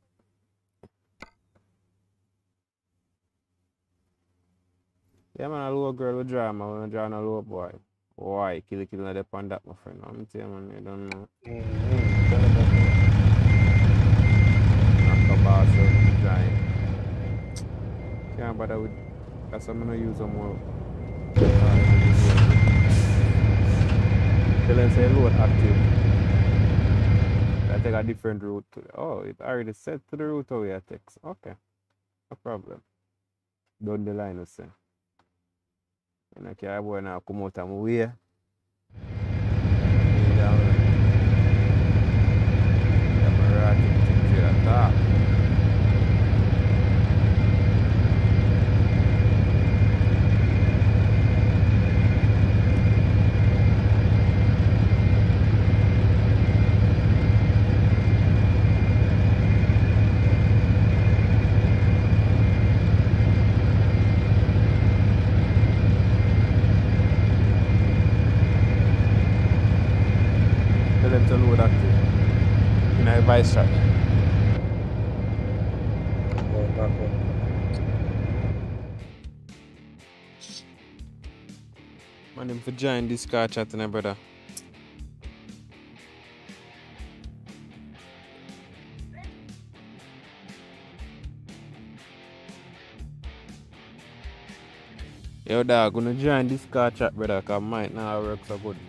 Yeah, man, a little girl will draw, man. When I draw a little boy. Why? Kill kill on the on that, my friend. I'm telling you, man, you don't know. Mm-hmm. Knock a boss out, drawing. Can't bother with that's why I'm gonna use them more. Tell them say load active. I take a different route to the, oh, it already set to the route away I text. Okay. No problem. Down the line, I say. And I can't boy now come out of my way. Down. I'm a rat to the top. Vice track. Going back home. Man, him for join this car chatting, brother. Yo, dog, gonna join this car chat, brother, cause mine now work so good.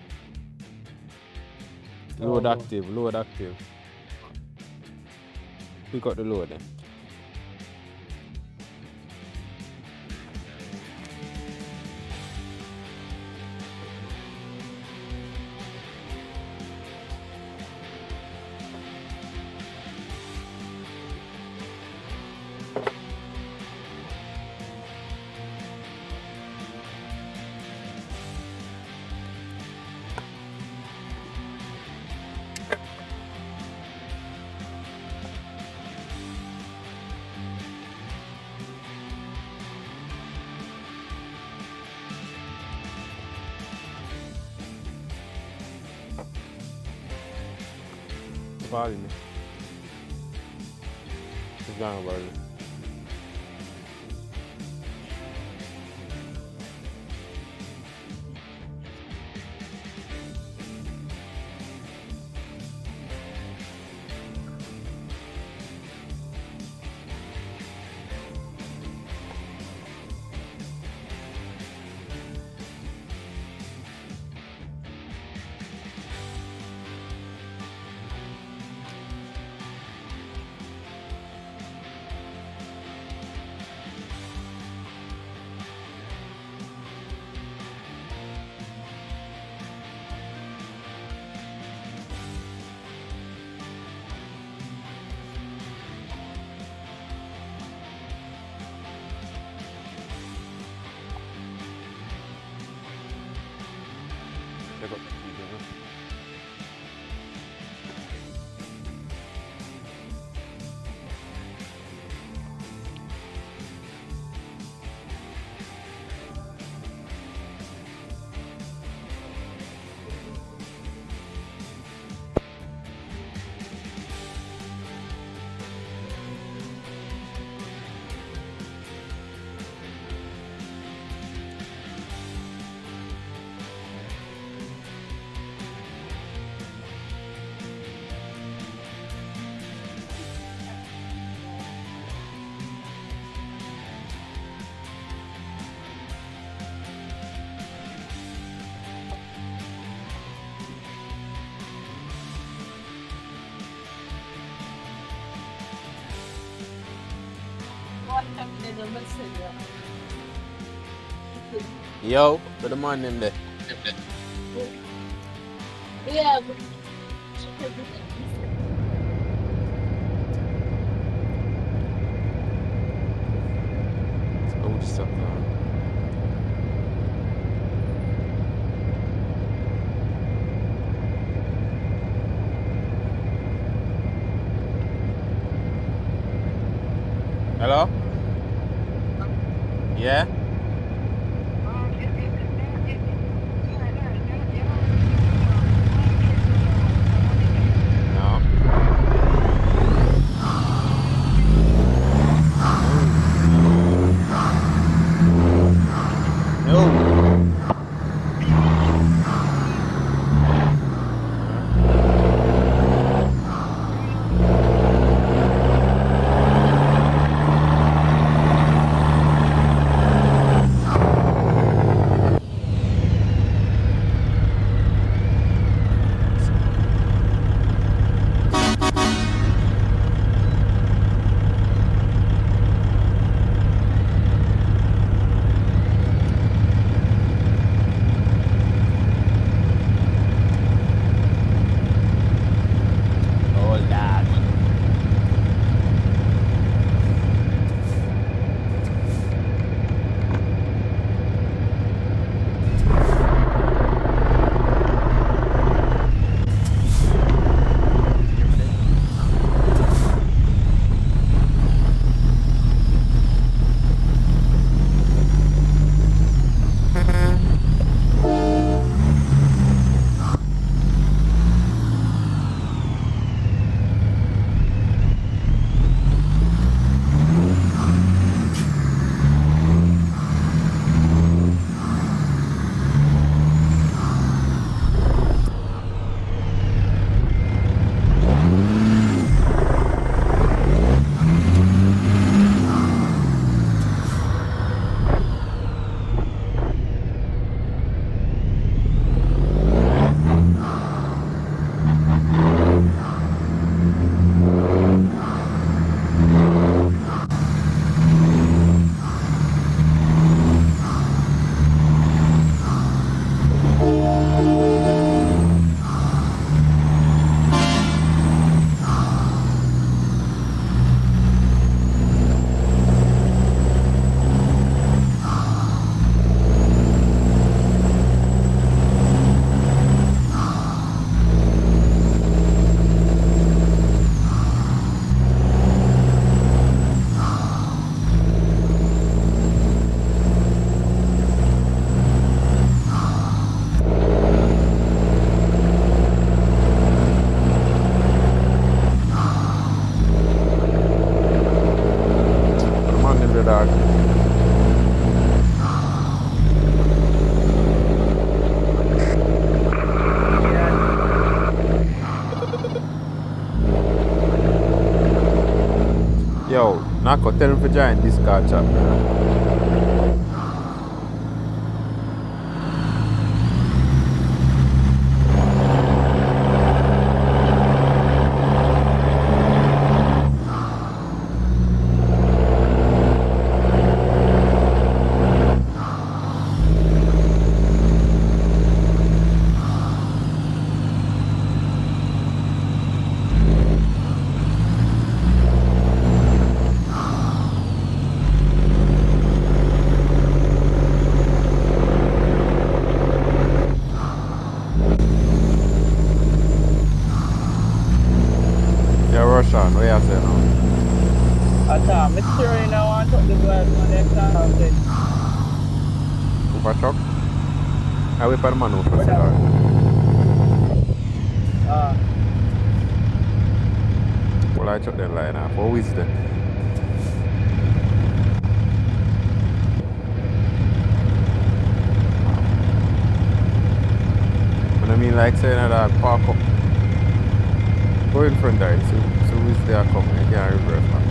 Load Oh. active, load active. Pick up the load then. falling. It's gone about it. Check out the video, huh? Yo, put the man in there. Yeah. Oh, just stuff down. Hello? Yeah? No. No. Yo, Nako, tell him to join Discord chat, bro. Yeah, Roshan, what you say now? At all, I'm sure you know I took the glass on them something. Upa truck? I wait for the man who first But, start. Uh, Well, I took that line off. What is that? When I mean like saying that I park up. Go in front there, so, so who's there coming? I can't reverse man.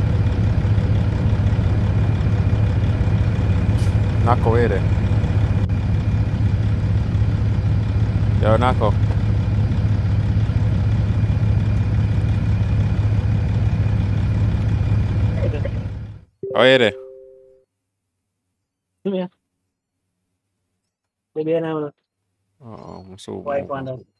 Knock away there. Yo, Nako. Oh, yeah, there. come here. Maybe now. Oh, I'm so Wipe on them.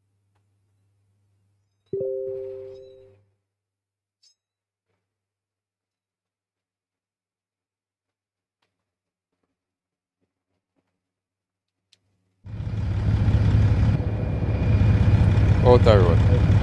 Outer road.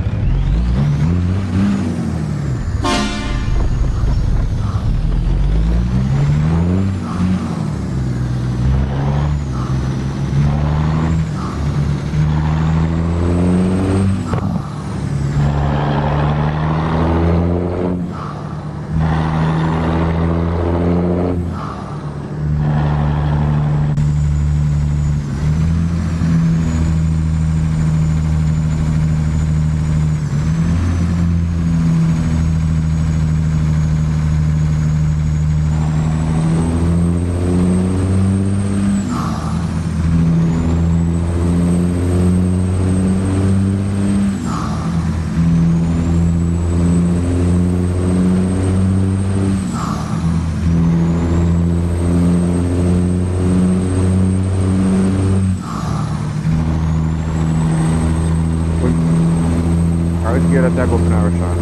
I was scared that I go up in a restaurant.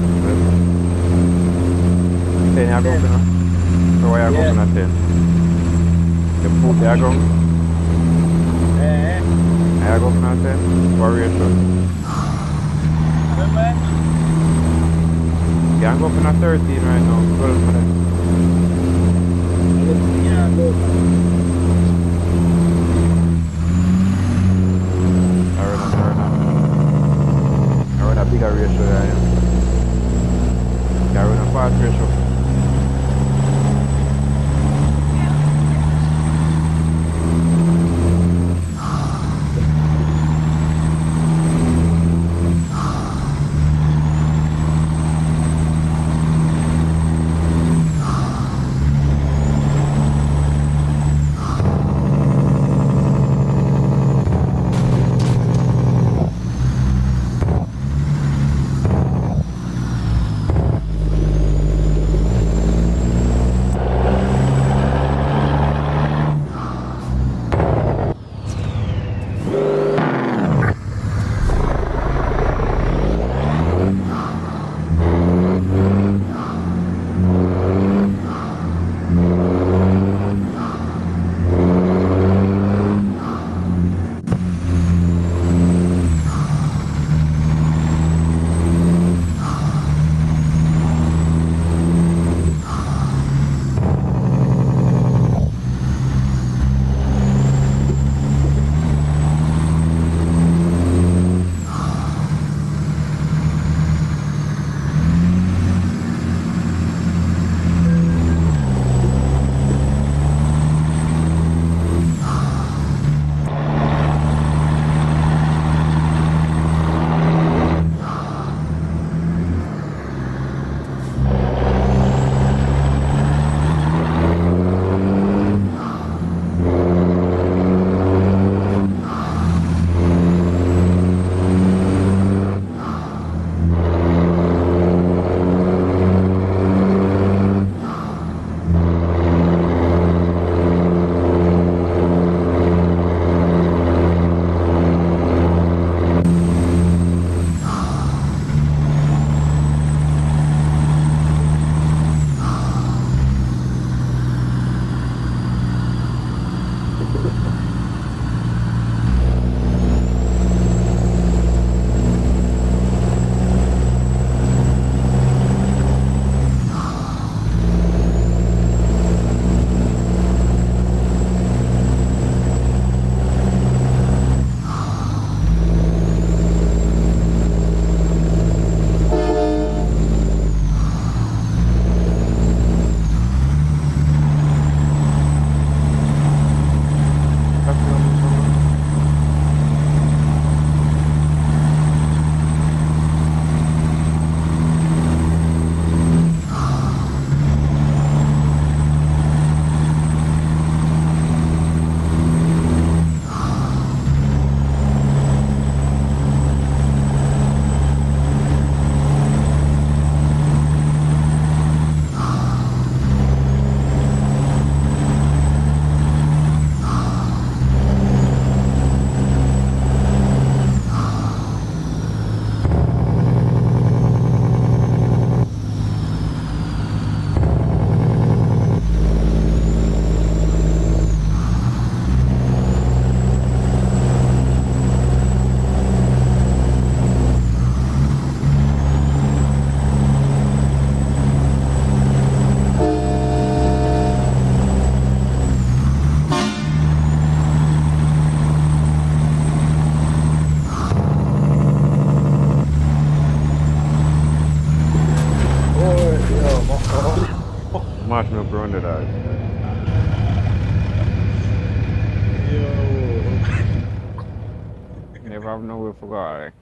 ten I go up in a? So why I go up in a ten? The food they are going? Eh, I go up in a ten? What ratio? remember? Yeah, I go up in a thirteen right now. twelve minutes. Yeah, go. I run a, I run a, I run a bigger ratio than I am. I run a fast ratio. smash me up around the dog. Yo. Never have no way for God. Like.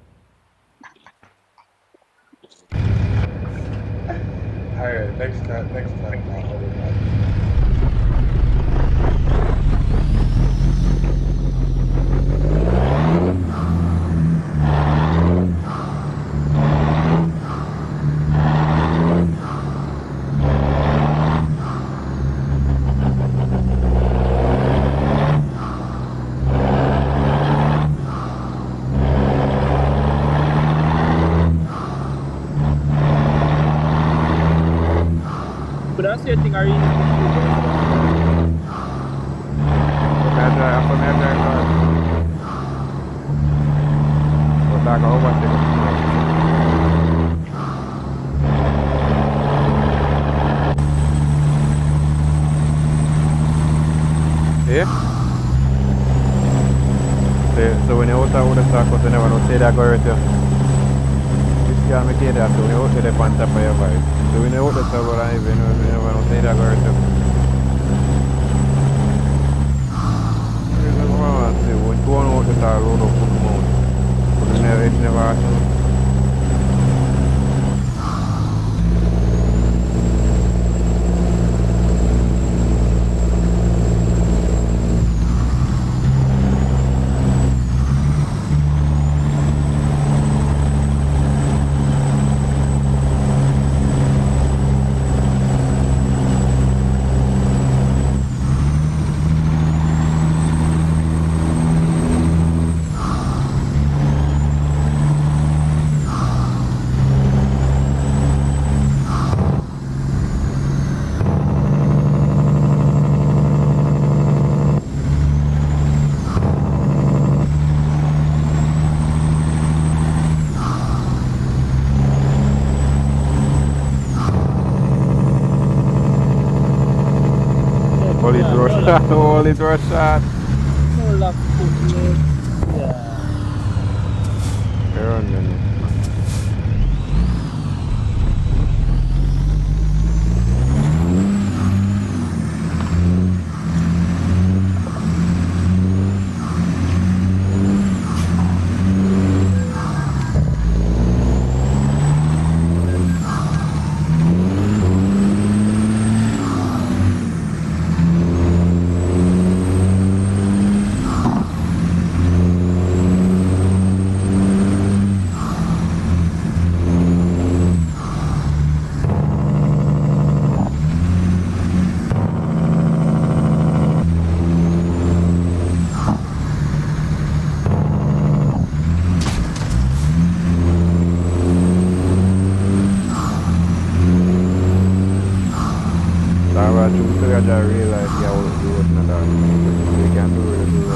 Alright, next time, next time, now, other time. But that's the thing I really May I drive? After me I drive car. But dog, I overtake it. Yeah? So, so when you out of the stock, you never know, say that go right here. This girl make it that, so when you out to the on top of your bike. So when you out the stock, you never know, you never know, say that go right here. See, when you go out the stock, road up, put them out. But it's never, it's never happened. Holy throw shot, holy throw shot. Hold up, foot, yeah. Fair on, man. I just realized yeah, I was doing that. They can't do it. Do it.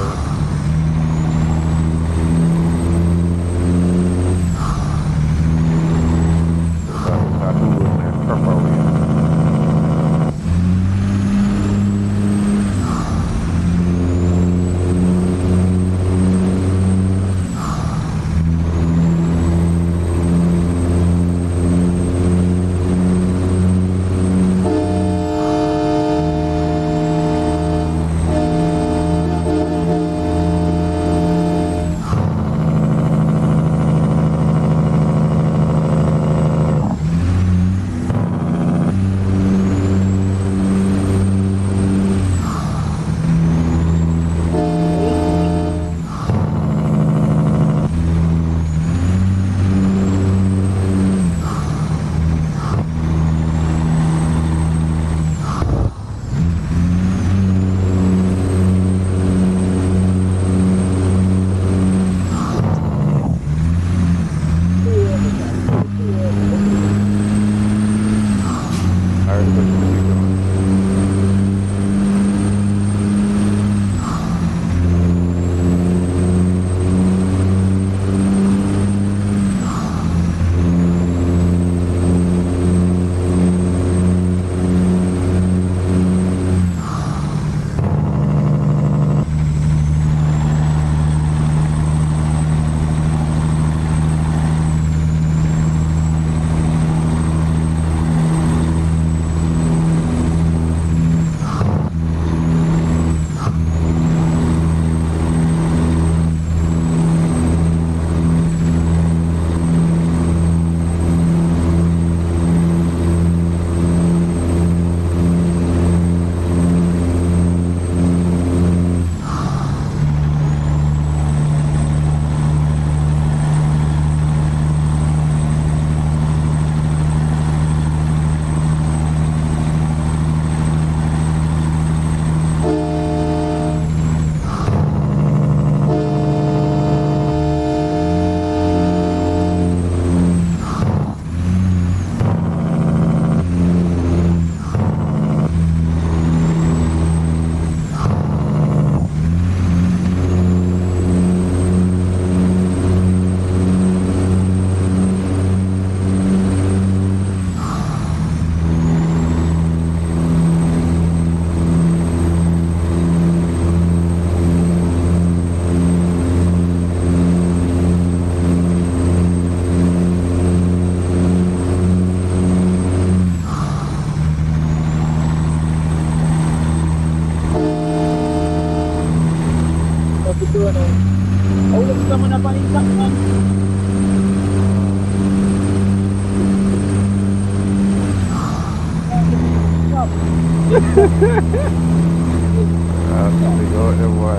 So start doing it proper way. have to figure out the boy.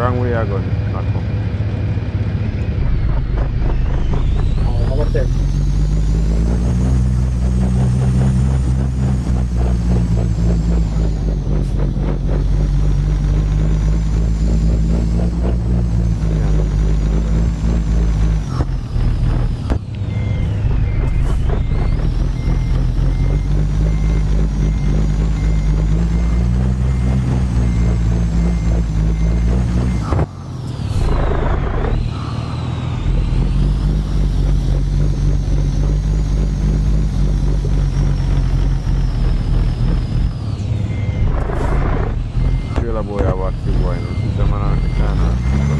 wrong way I go, not come. Oh, how about that? Boy, I watch the boy, and see them around the corner.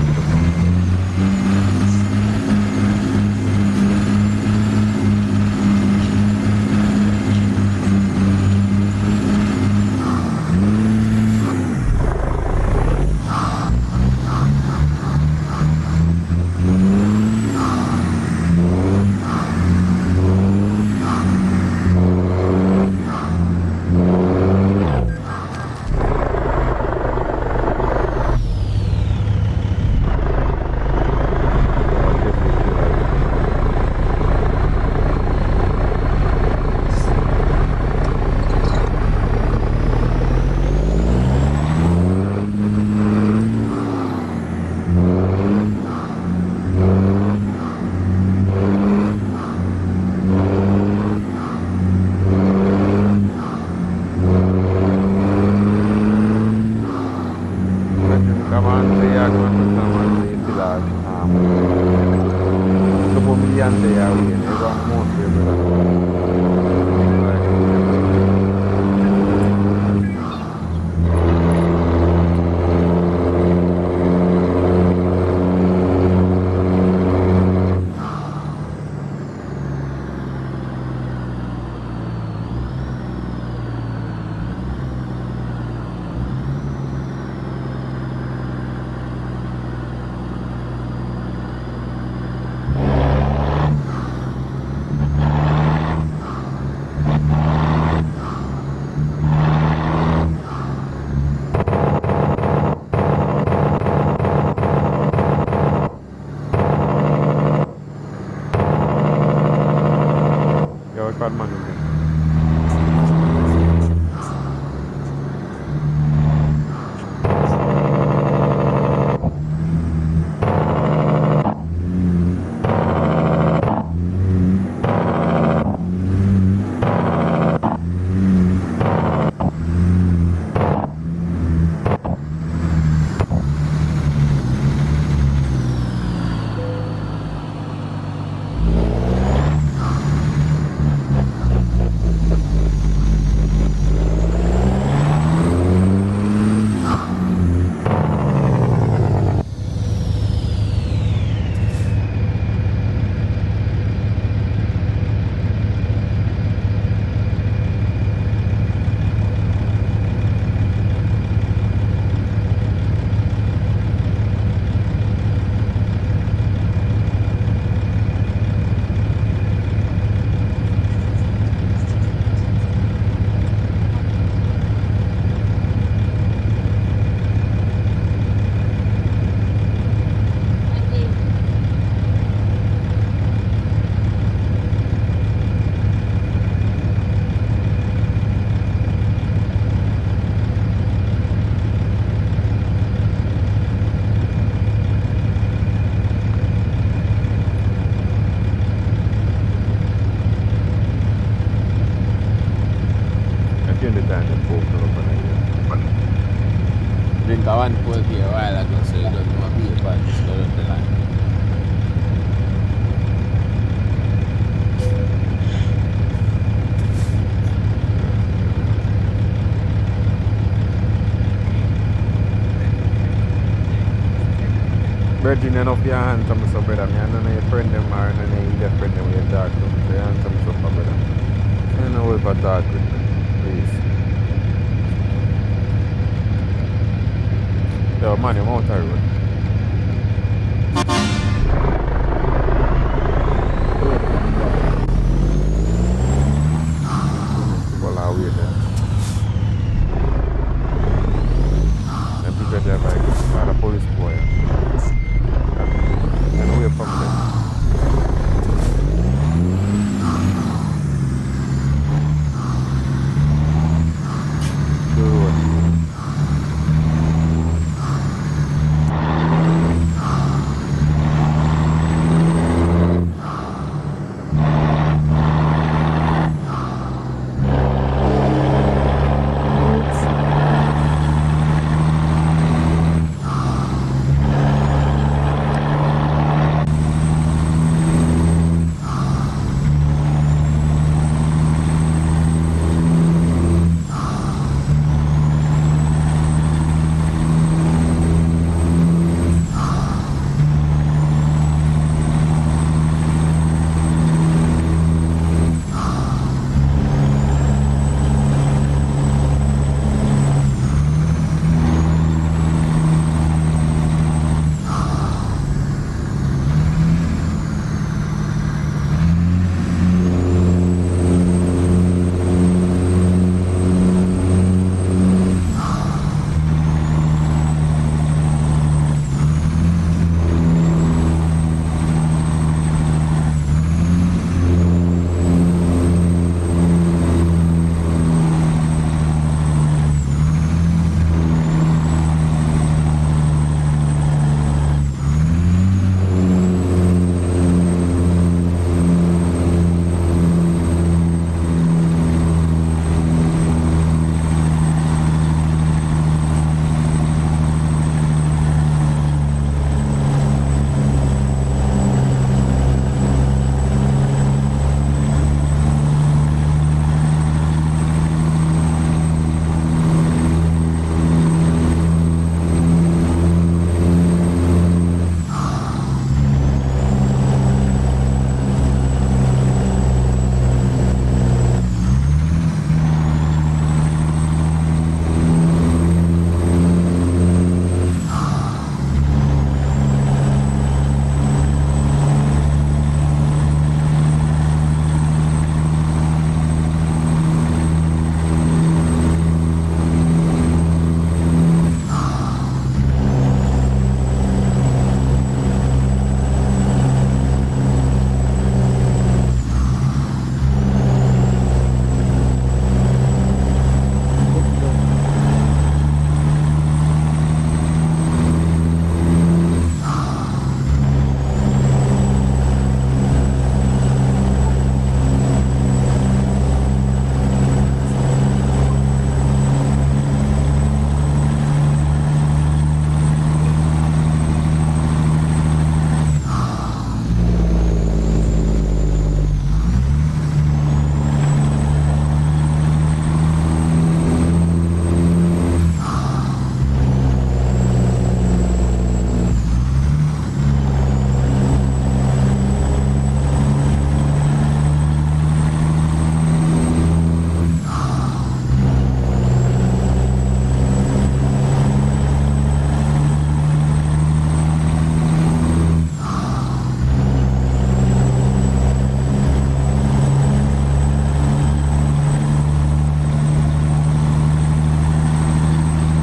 Drink a one cold beer a while ago, so you don't know a beer, but it's not on the line. Virgin enough your hands to me so brother. Me I don't know your friend them or none of your friend them with your talk to. So your hands to me so far, brother. I don't know if I talk with me. Please. Yo man, you're out of road. People are weird there. Them people there like a police boy.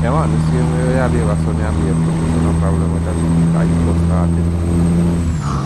Yeah man, the same way we have here, so me have here, so no problem with that. I just started.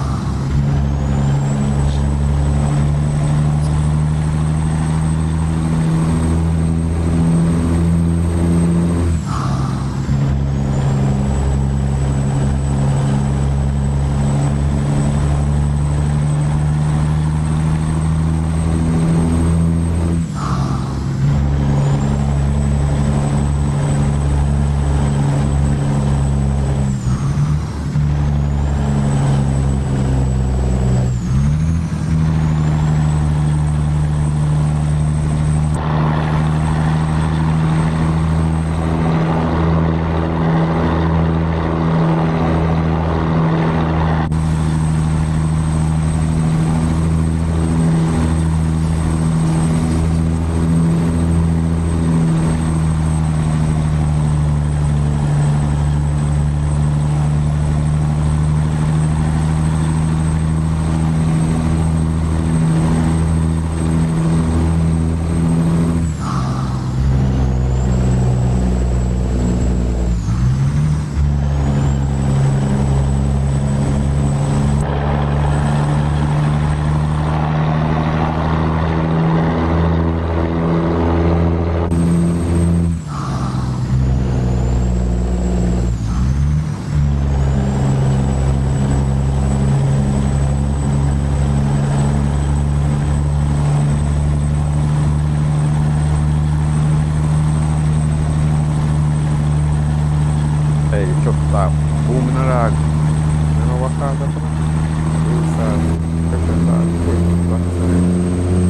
Ei, chottaa puumina raaka. Ne on vaikka katsotaan. Lisää, kepetaan, kuitenkin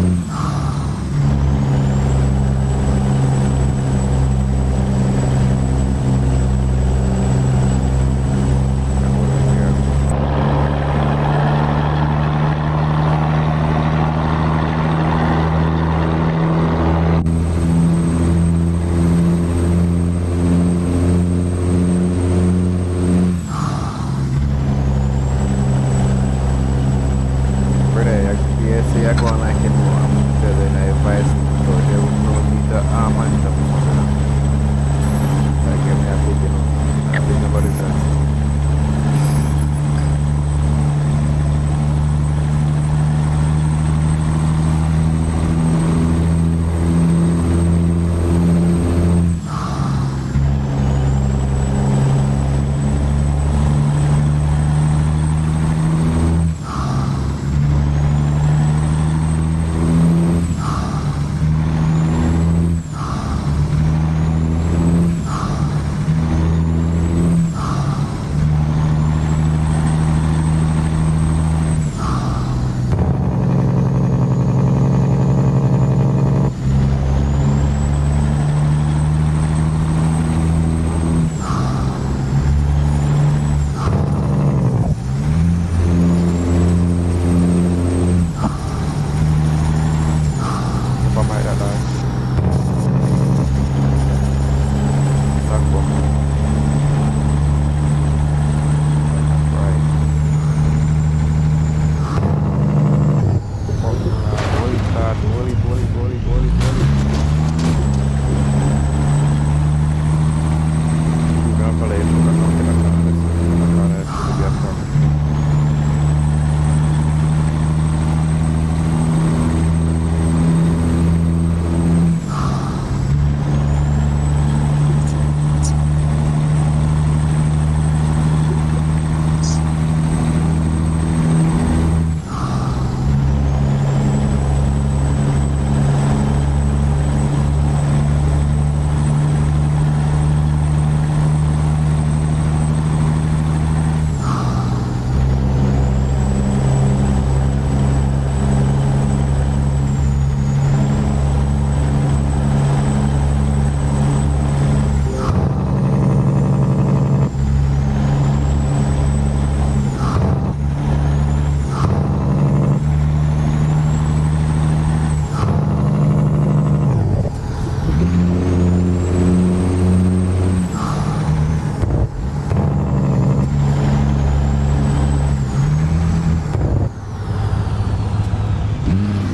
se agora lá que no pelo né vai eu não me dá a mais da pessoa para que me ajude no a vida valorizar.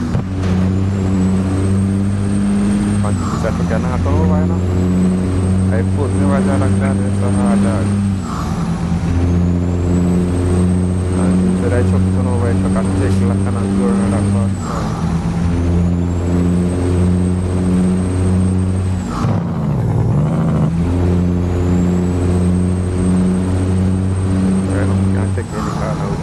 Você acha que é na toa vai não? I put never done a gun, it's so hard dog. And instead I took it over, I took a stick like an and throw it across now. Right, I can't take any car now.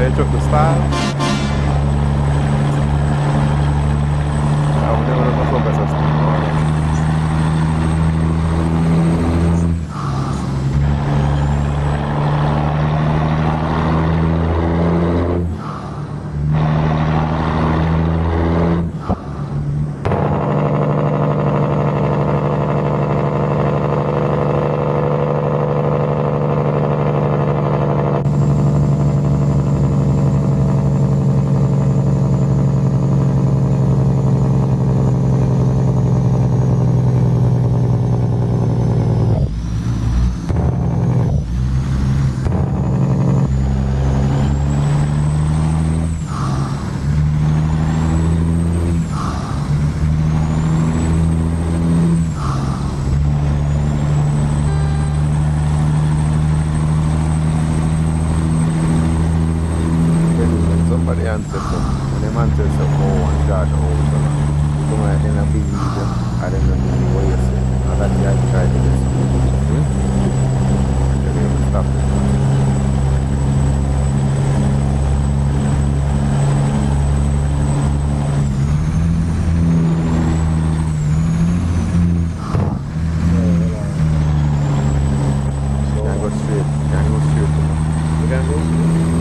you took the style? I would never look up as a stick. Somebody answered them. When them answer some more and George also. Come on, then I believe them. I don't know what you say. Now that guy tried to listen. Hmm? Then they will stop it. Can't go straight. Can't go straight. You can't go straight.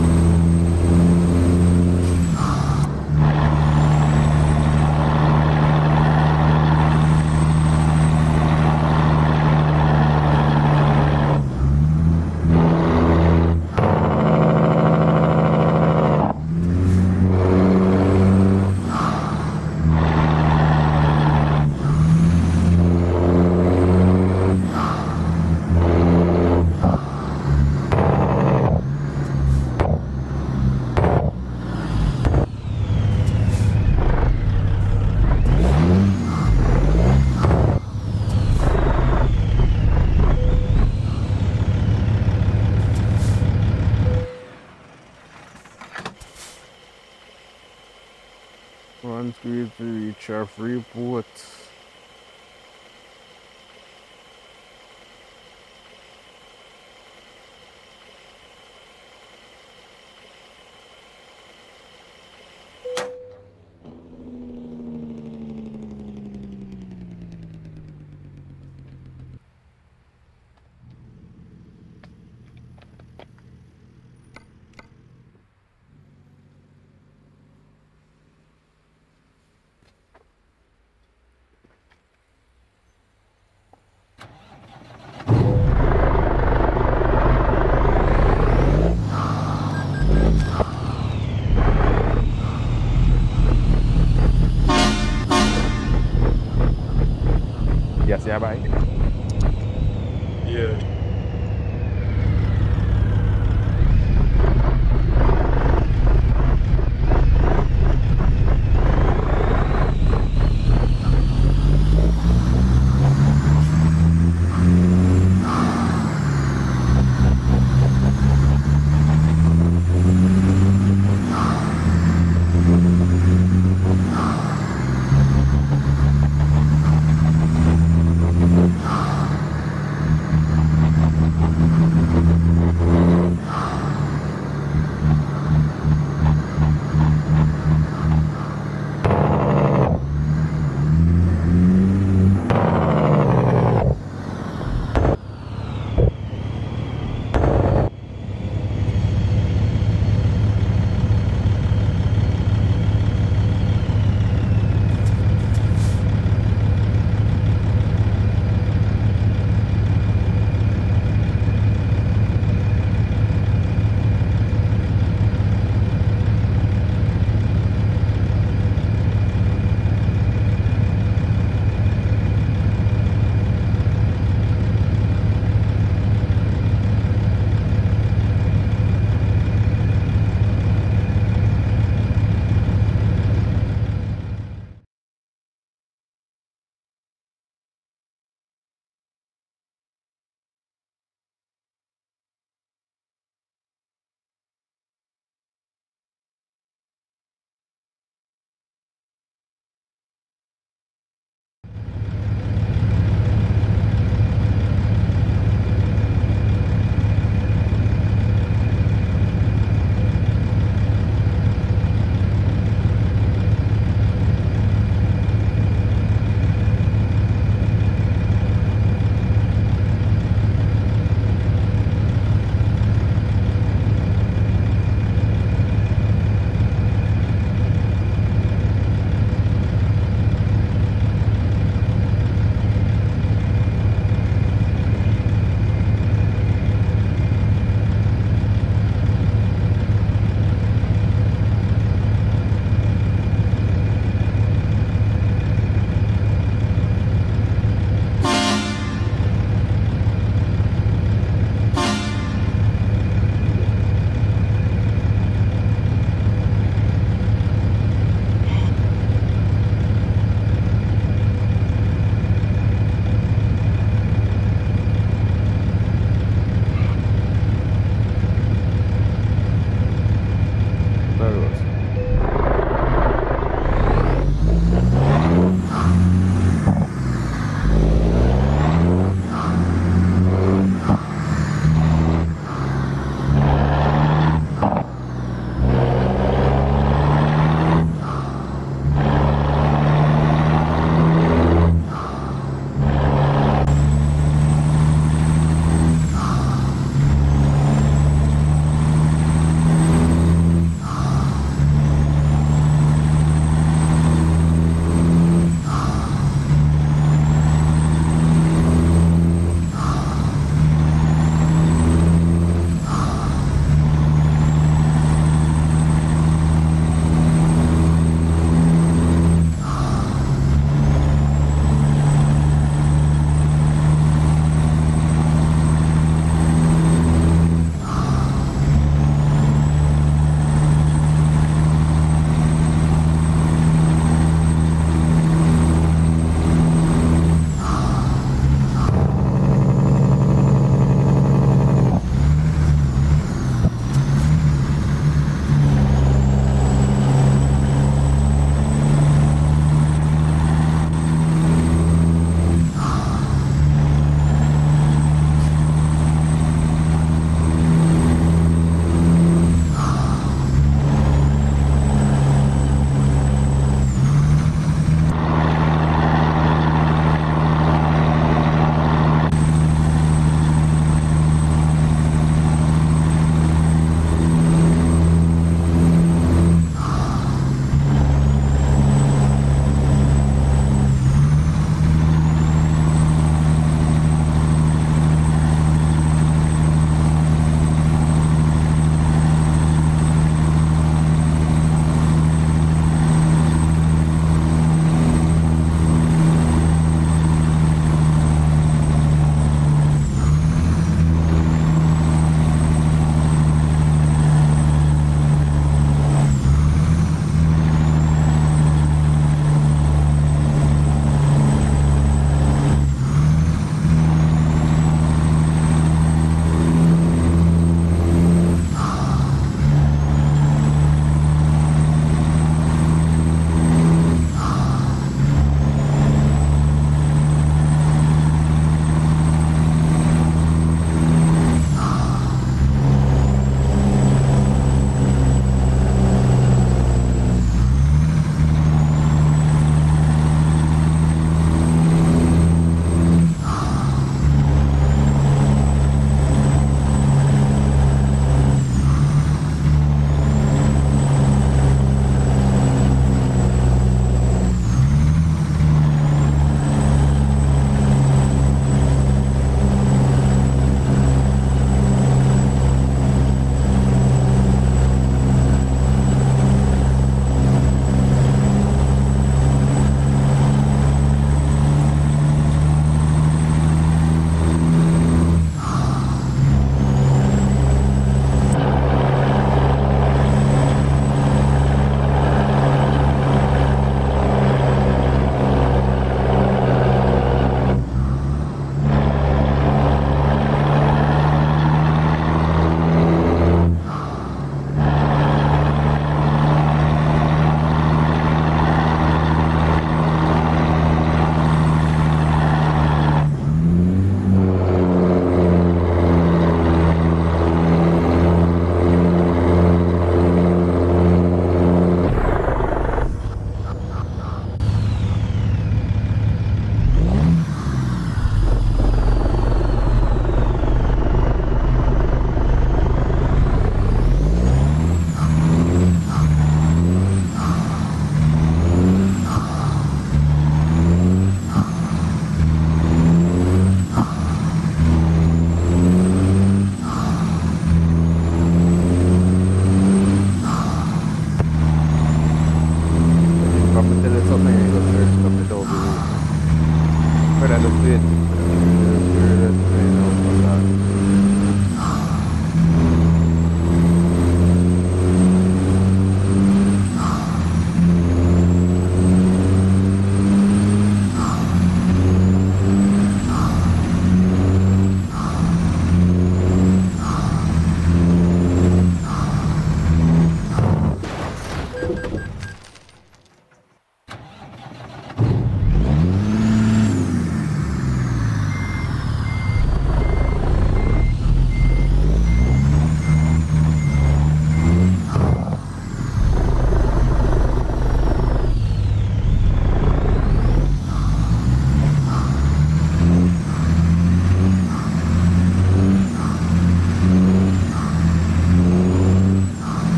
One three to reach our Freeport. Yes, yeah, bye. Yeah.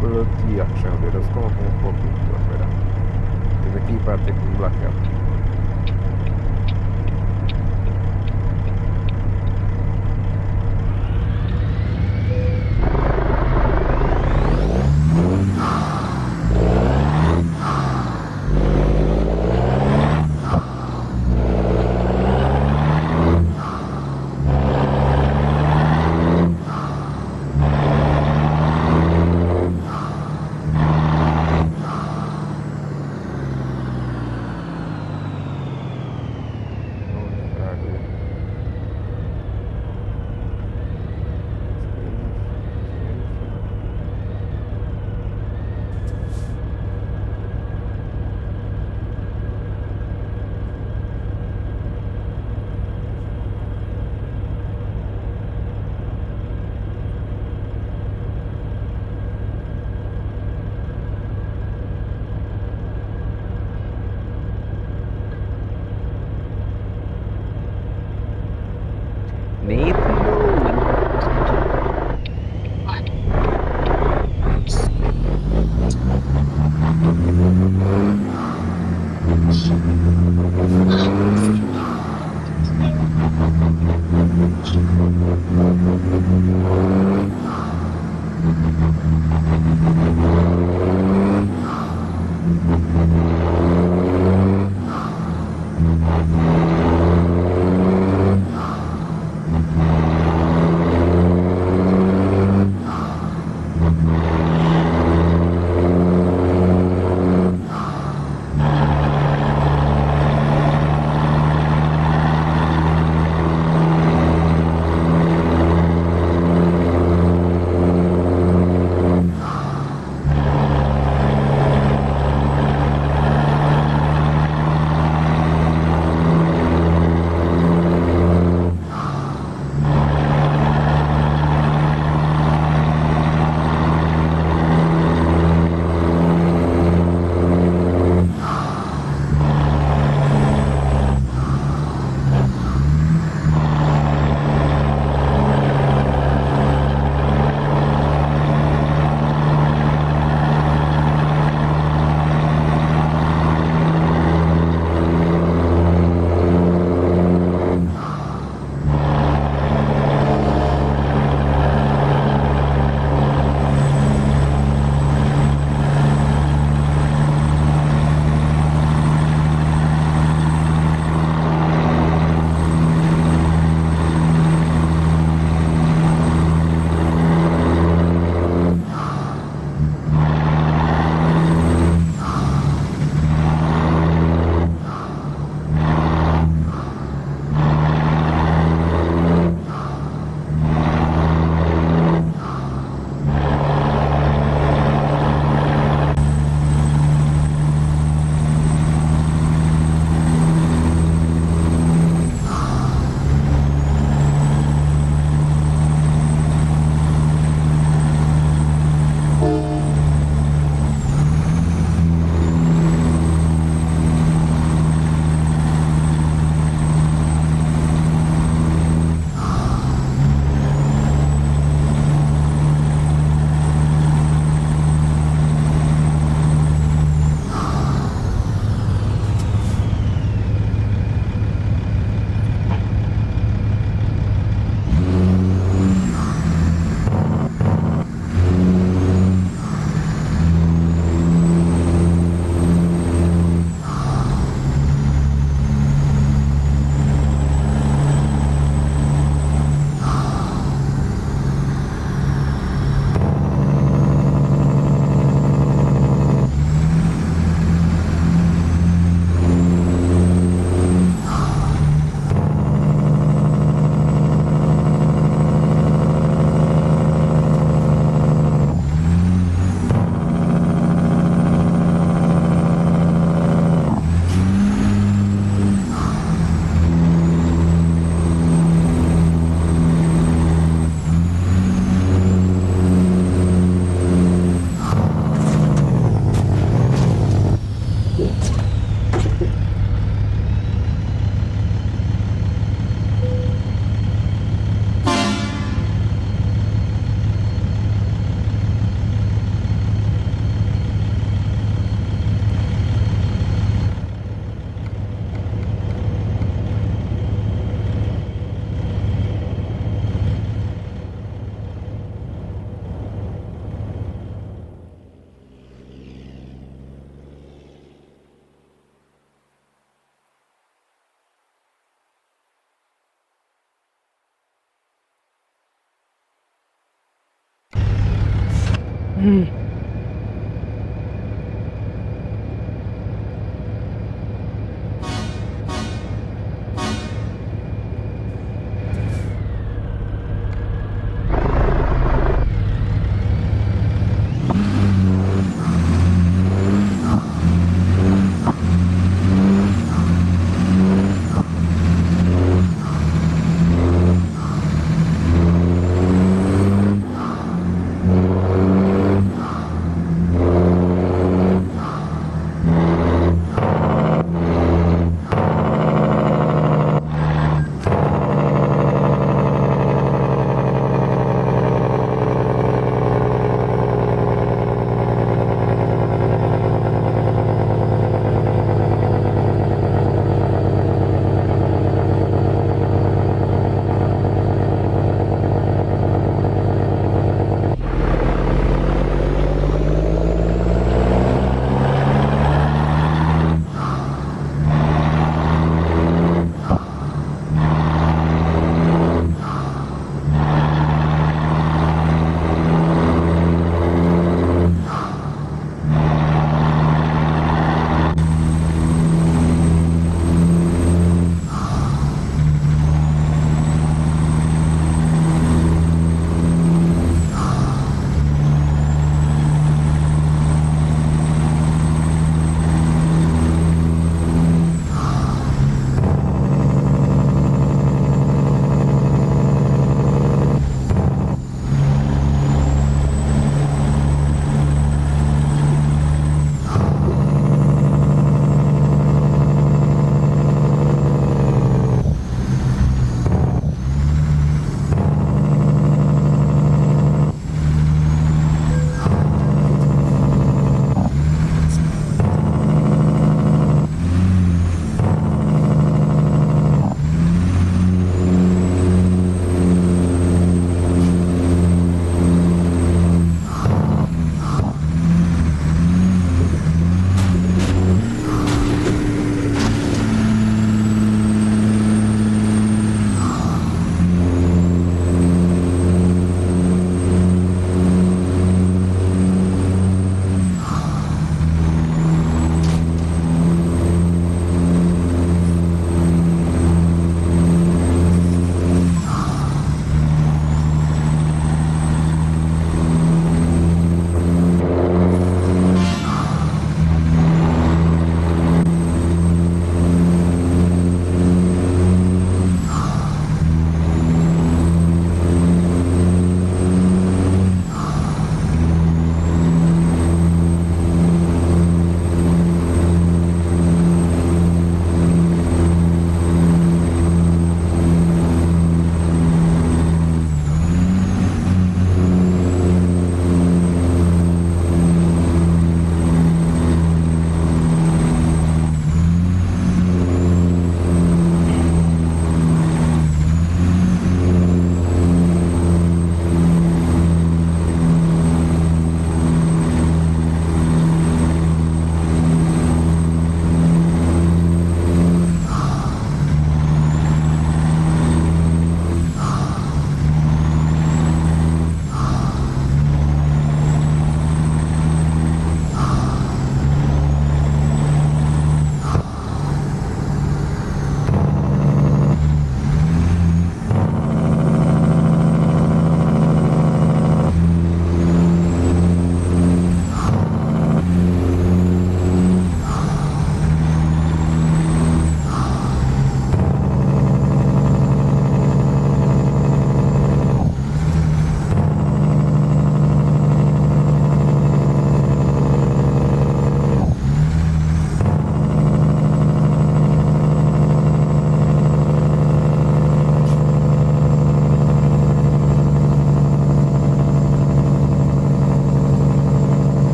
full of T action. They just come up and fucking stuff, brother. If we keep on taking black cap.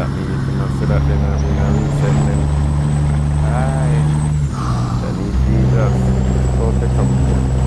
that mean if you not see that then I mean I resend them. Aye. Then he Jesus. Perfect up.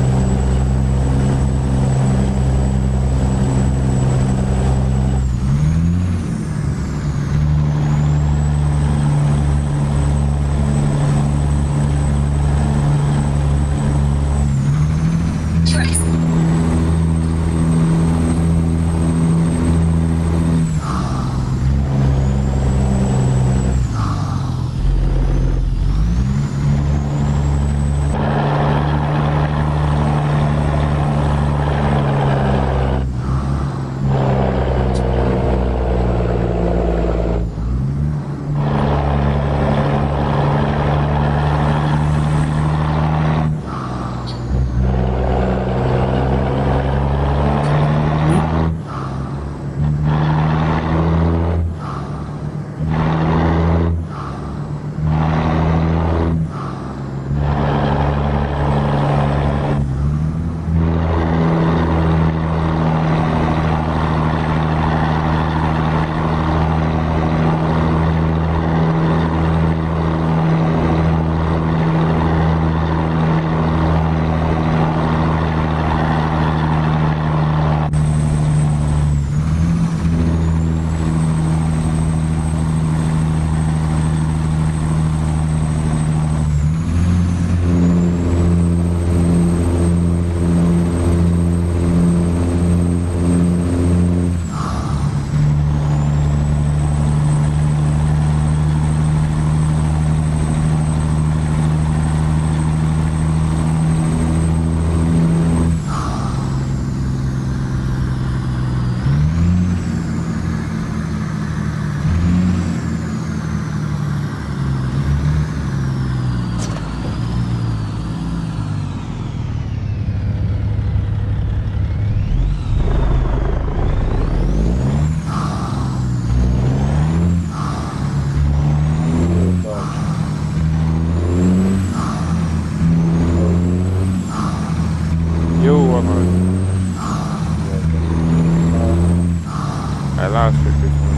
I lost it this one.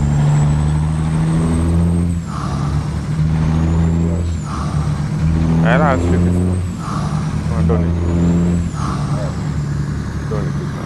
I lost it this one. Oh, I done it. Done it this now.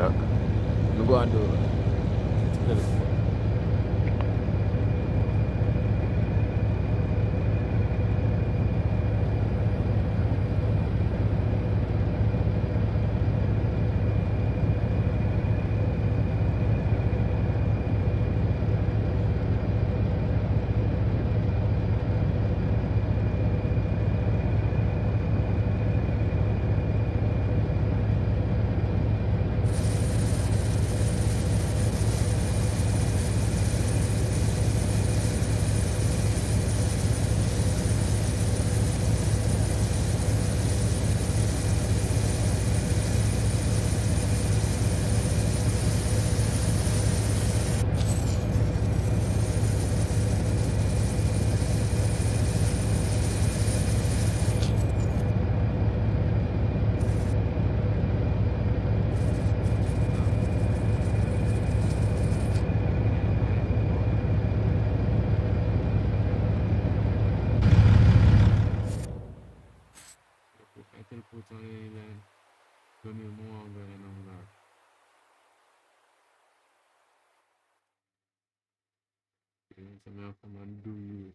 that. I'm going to do teleport. I teleport on any line. Don't need more going on now. So now come and do you.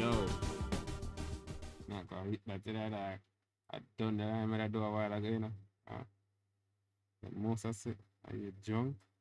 Yo. Not gonna hit that today. Like, I done the line I do a while ago, you know. Uh, the most I say, are you drunk?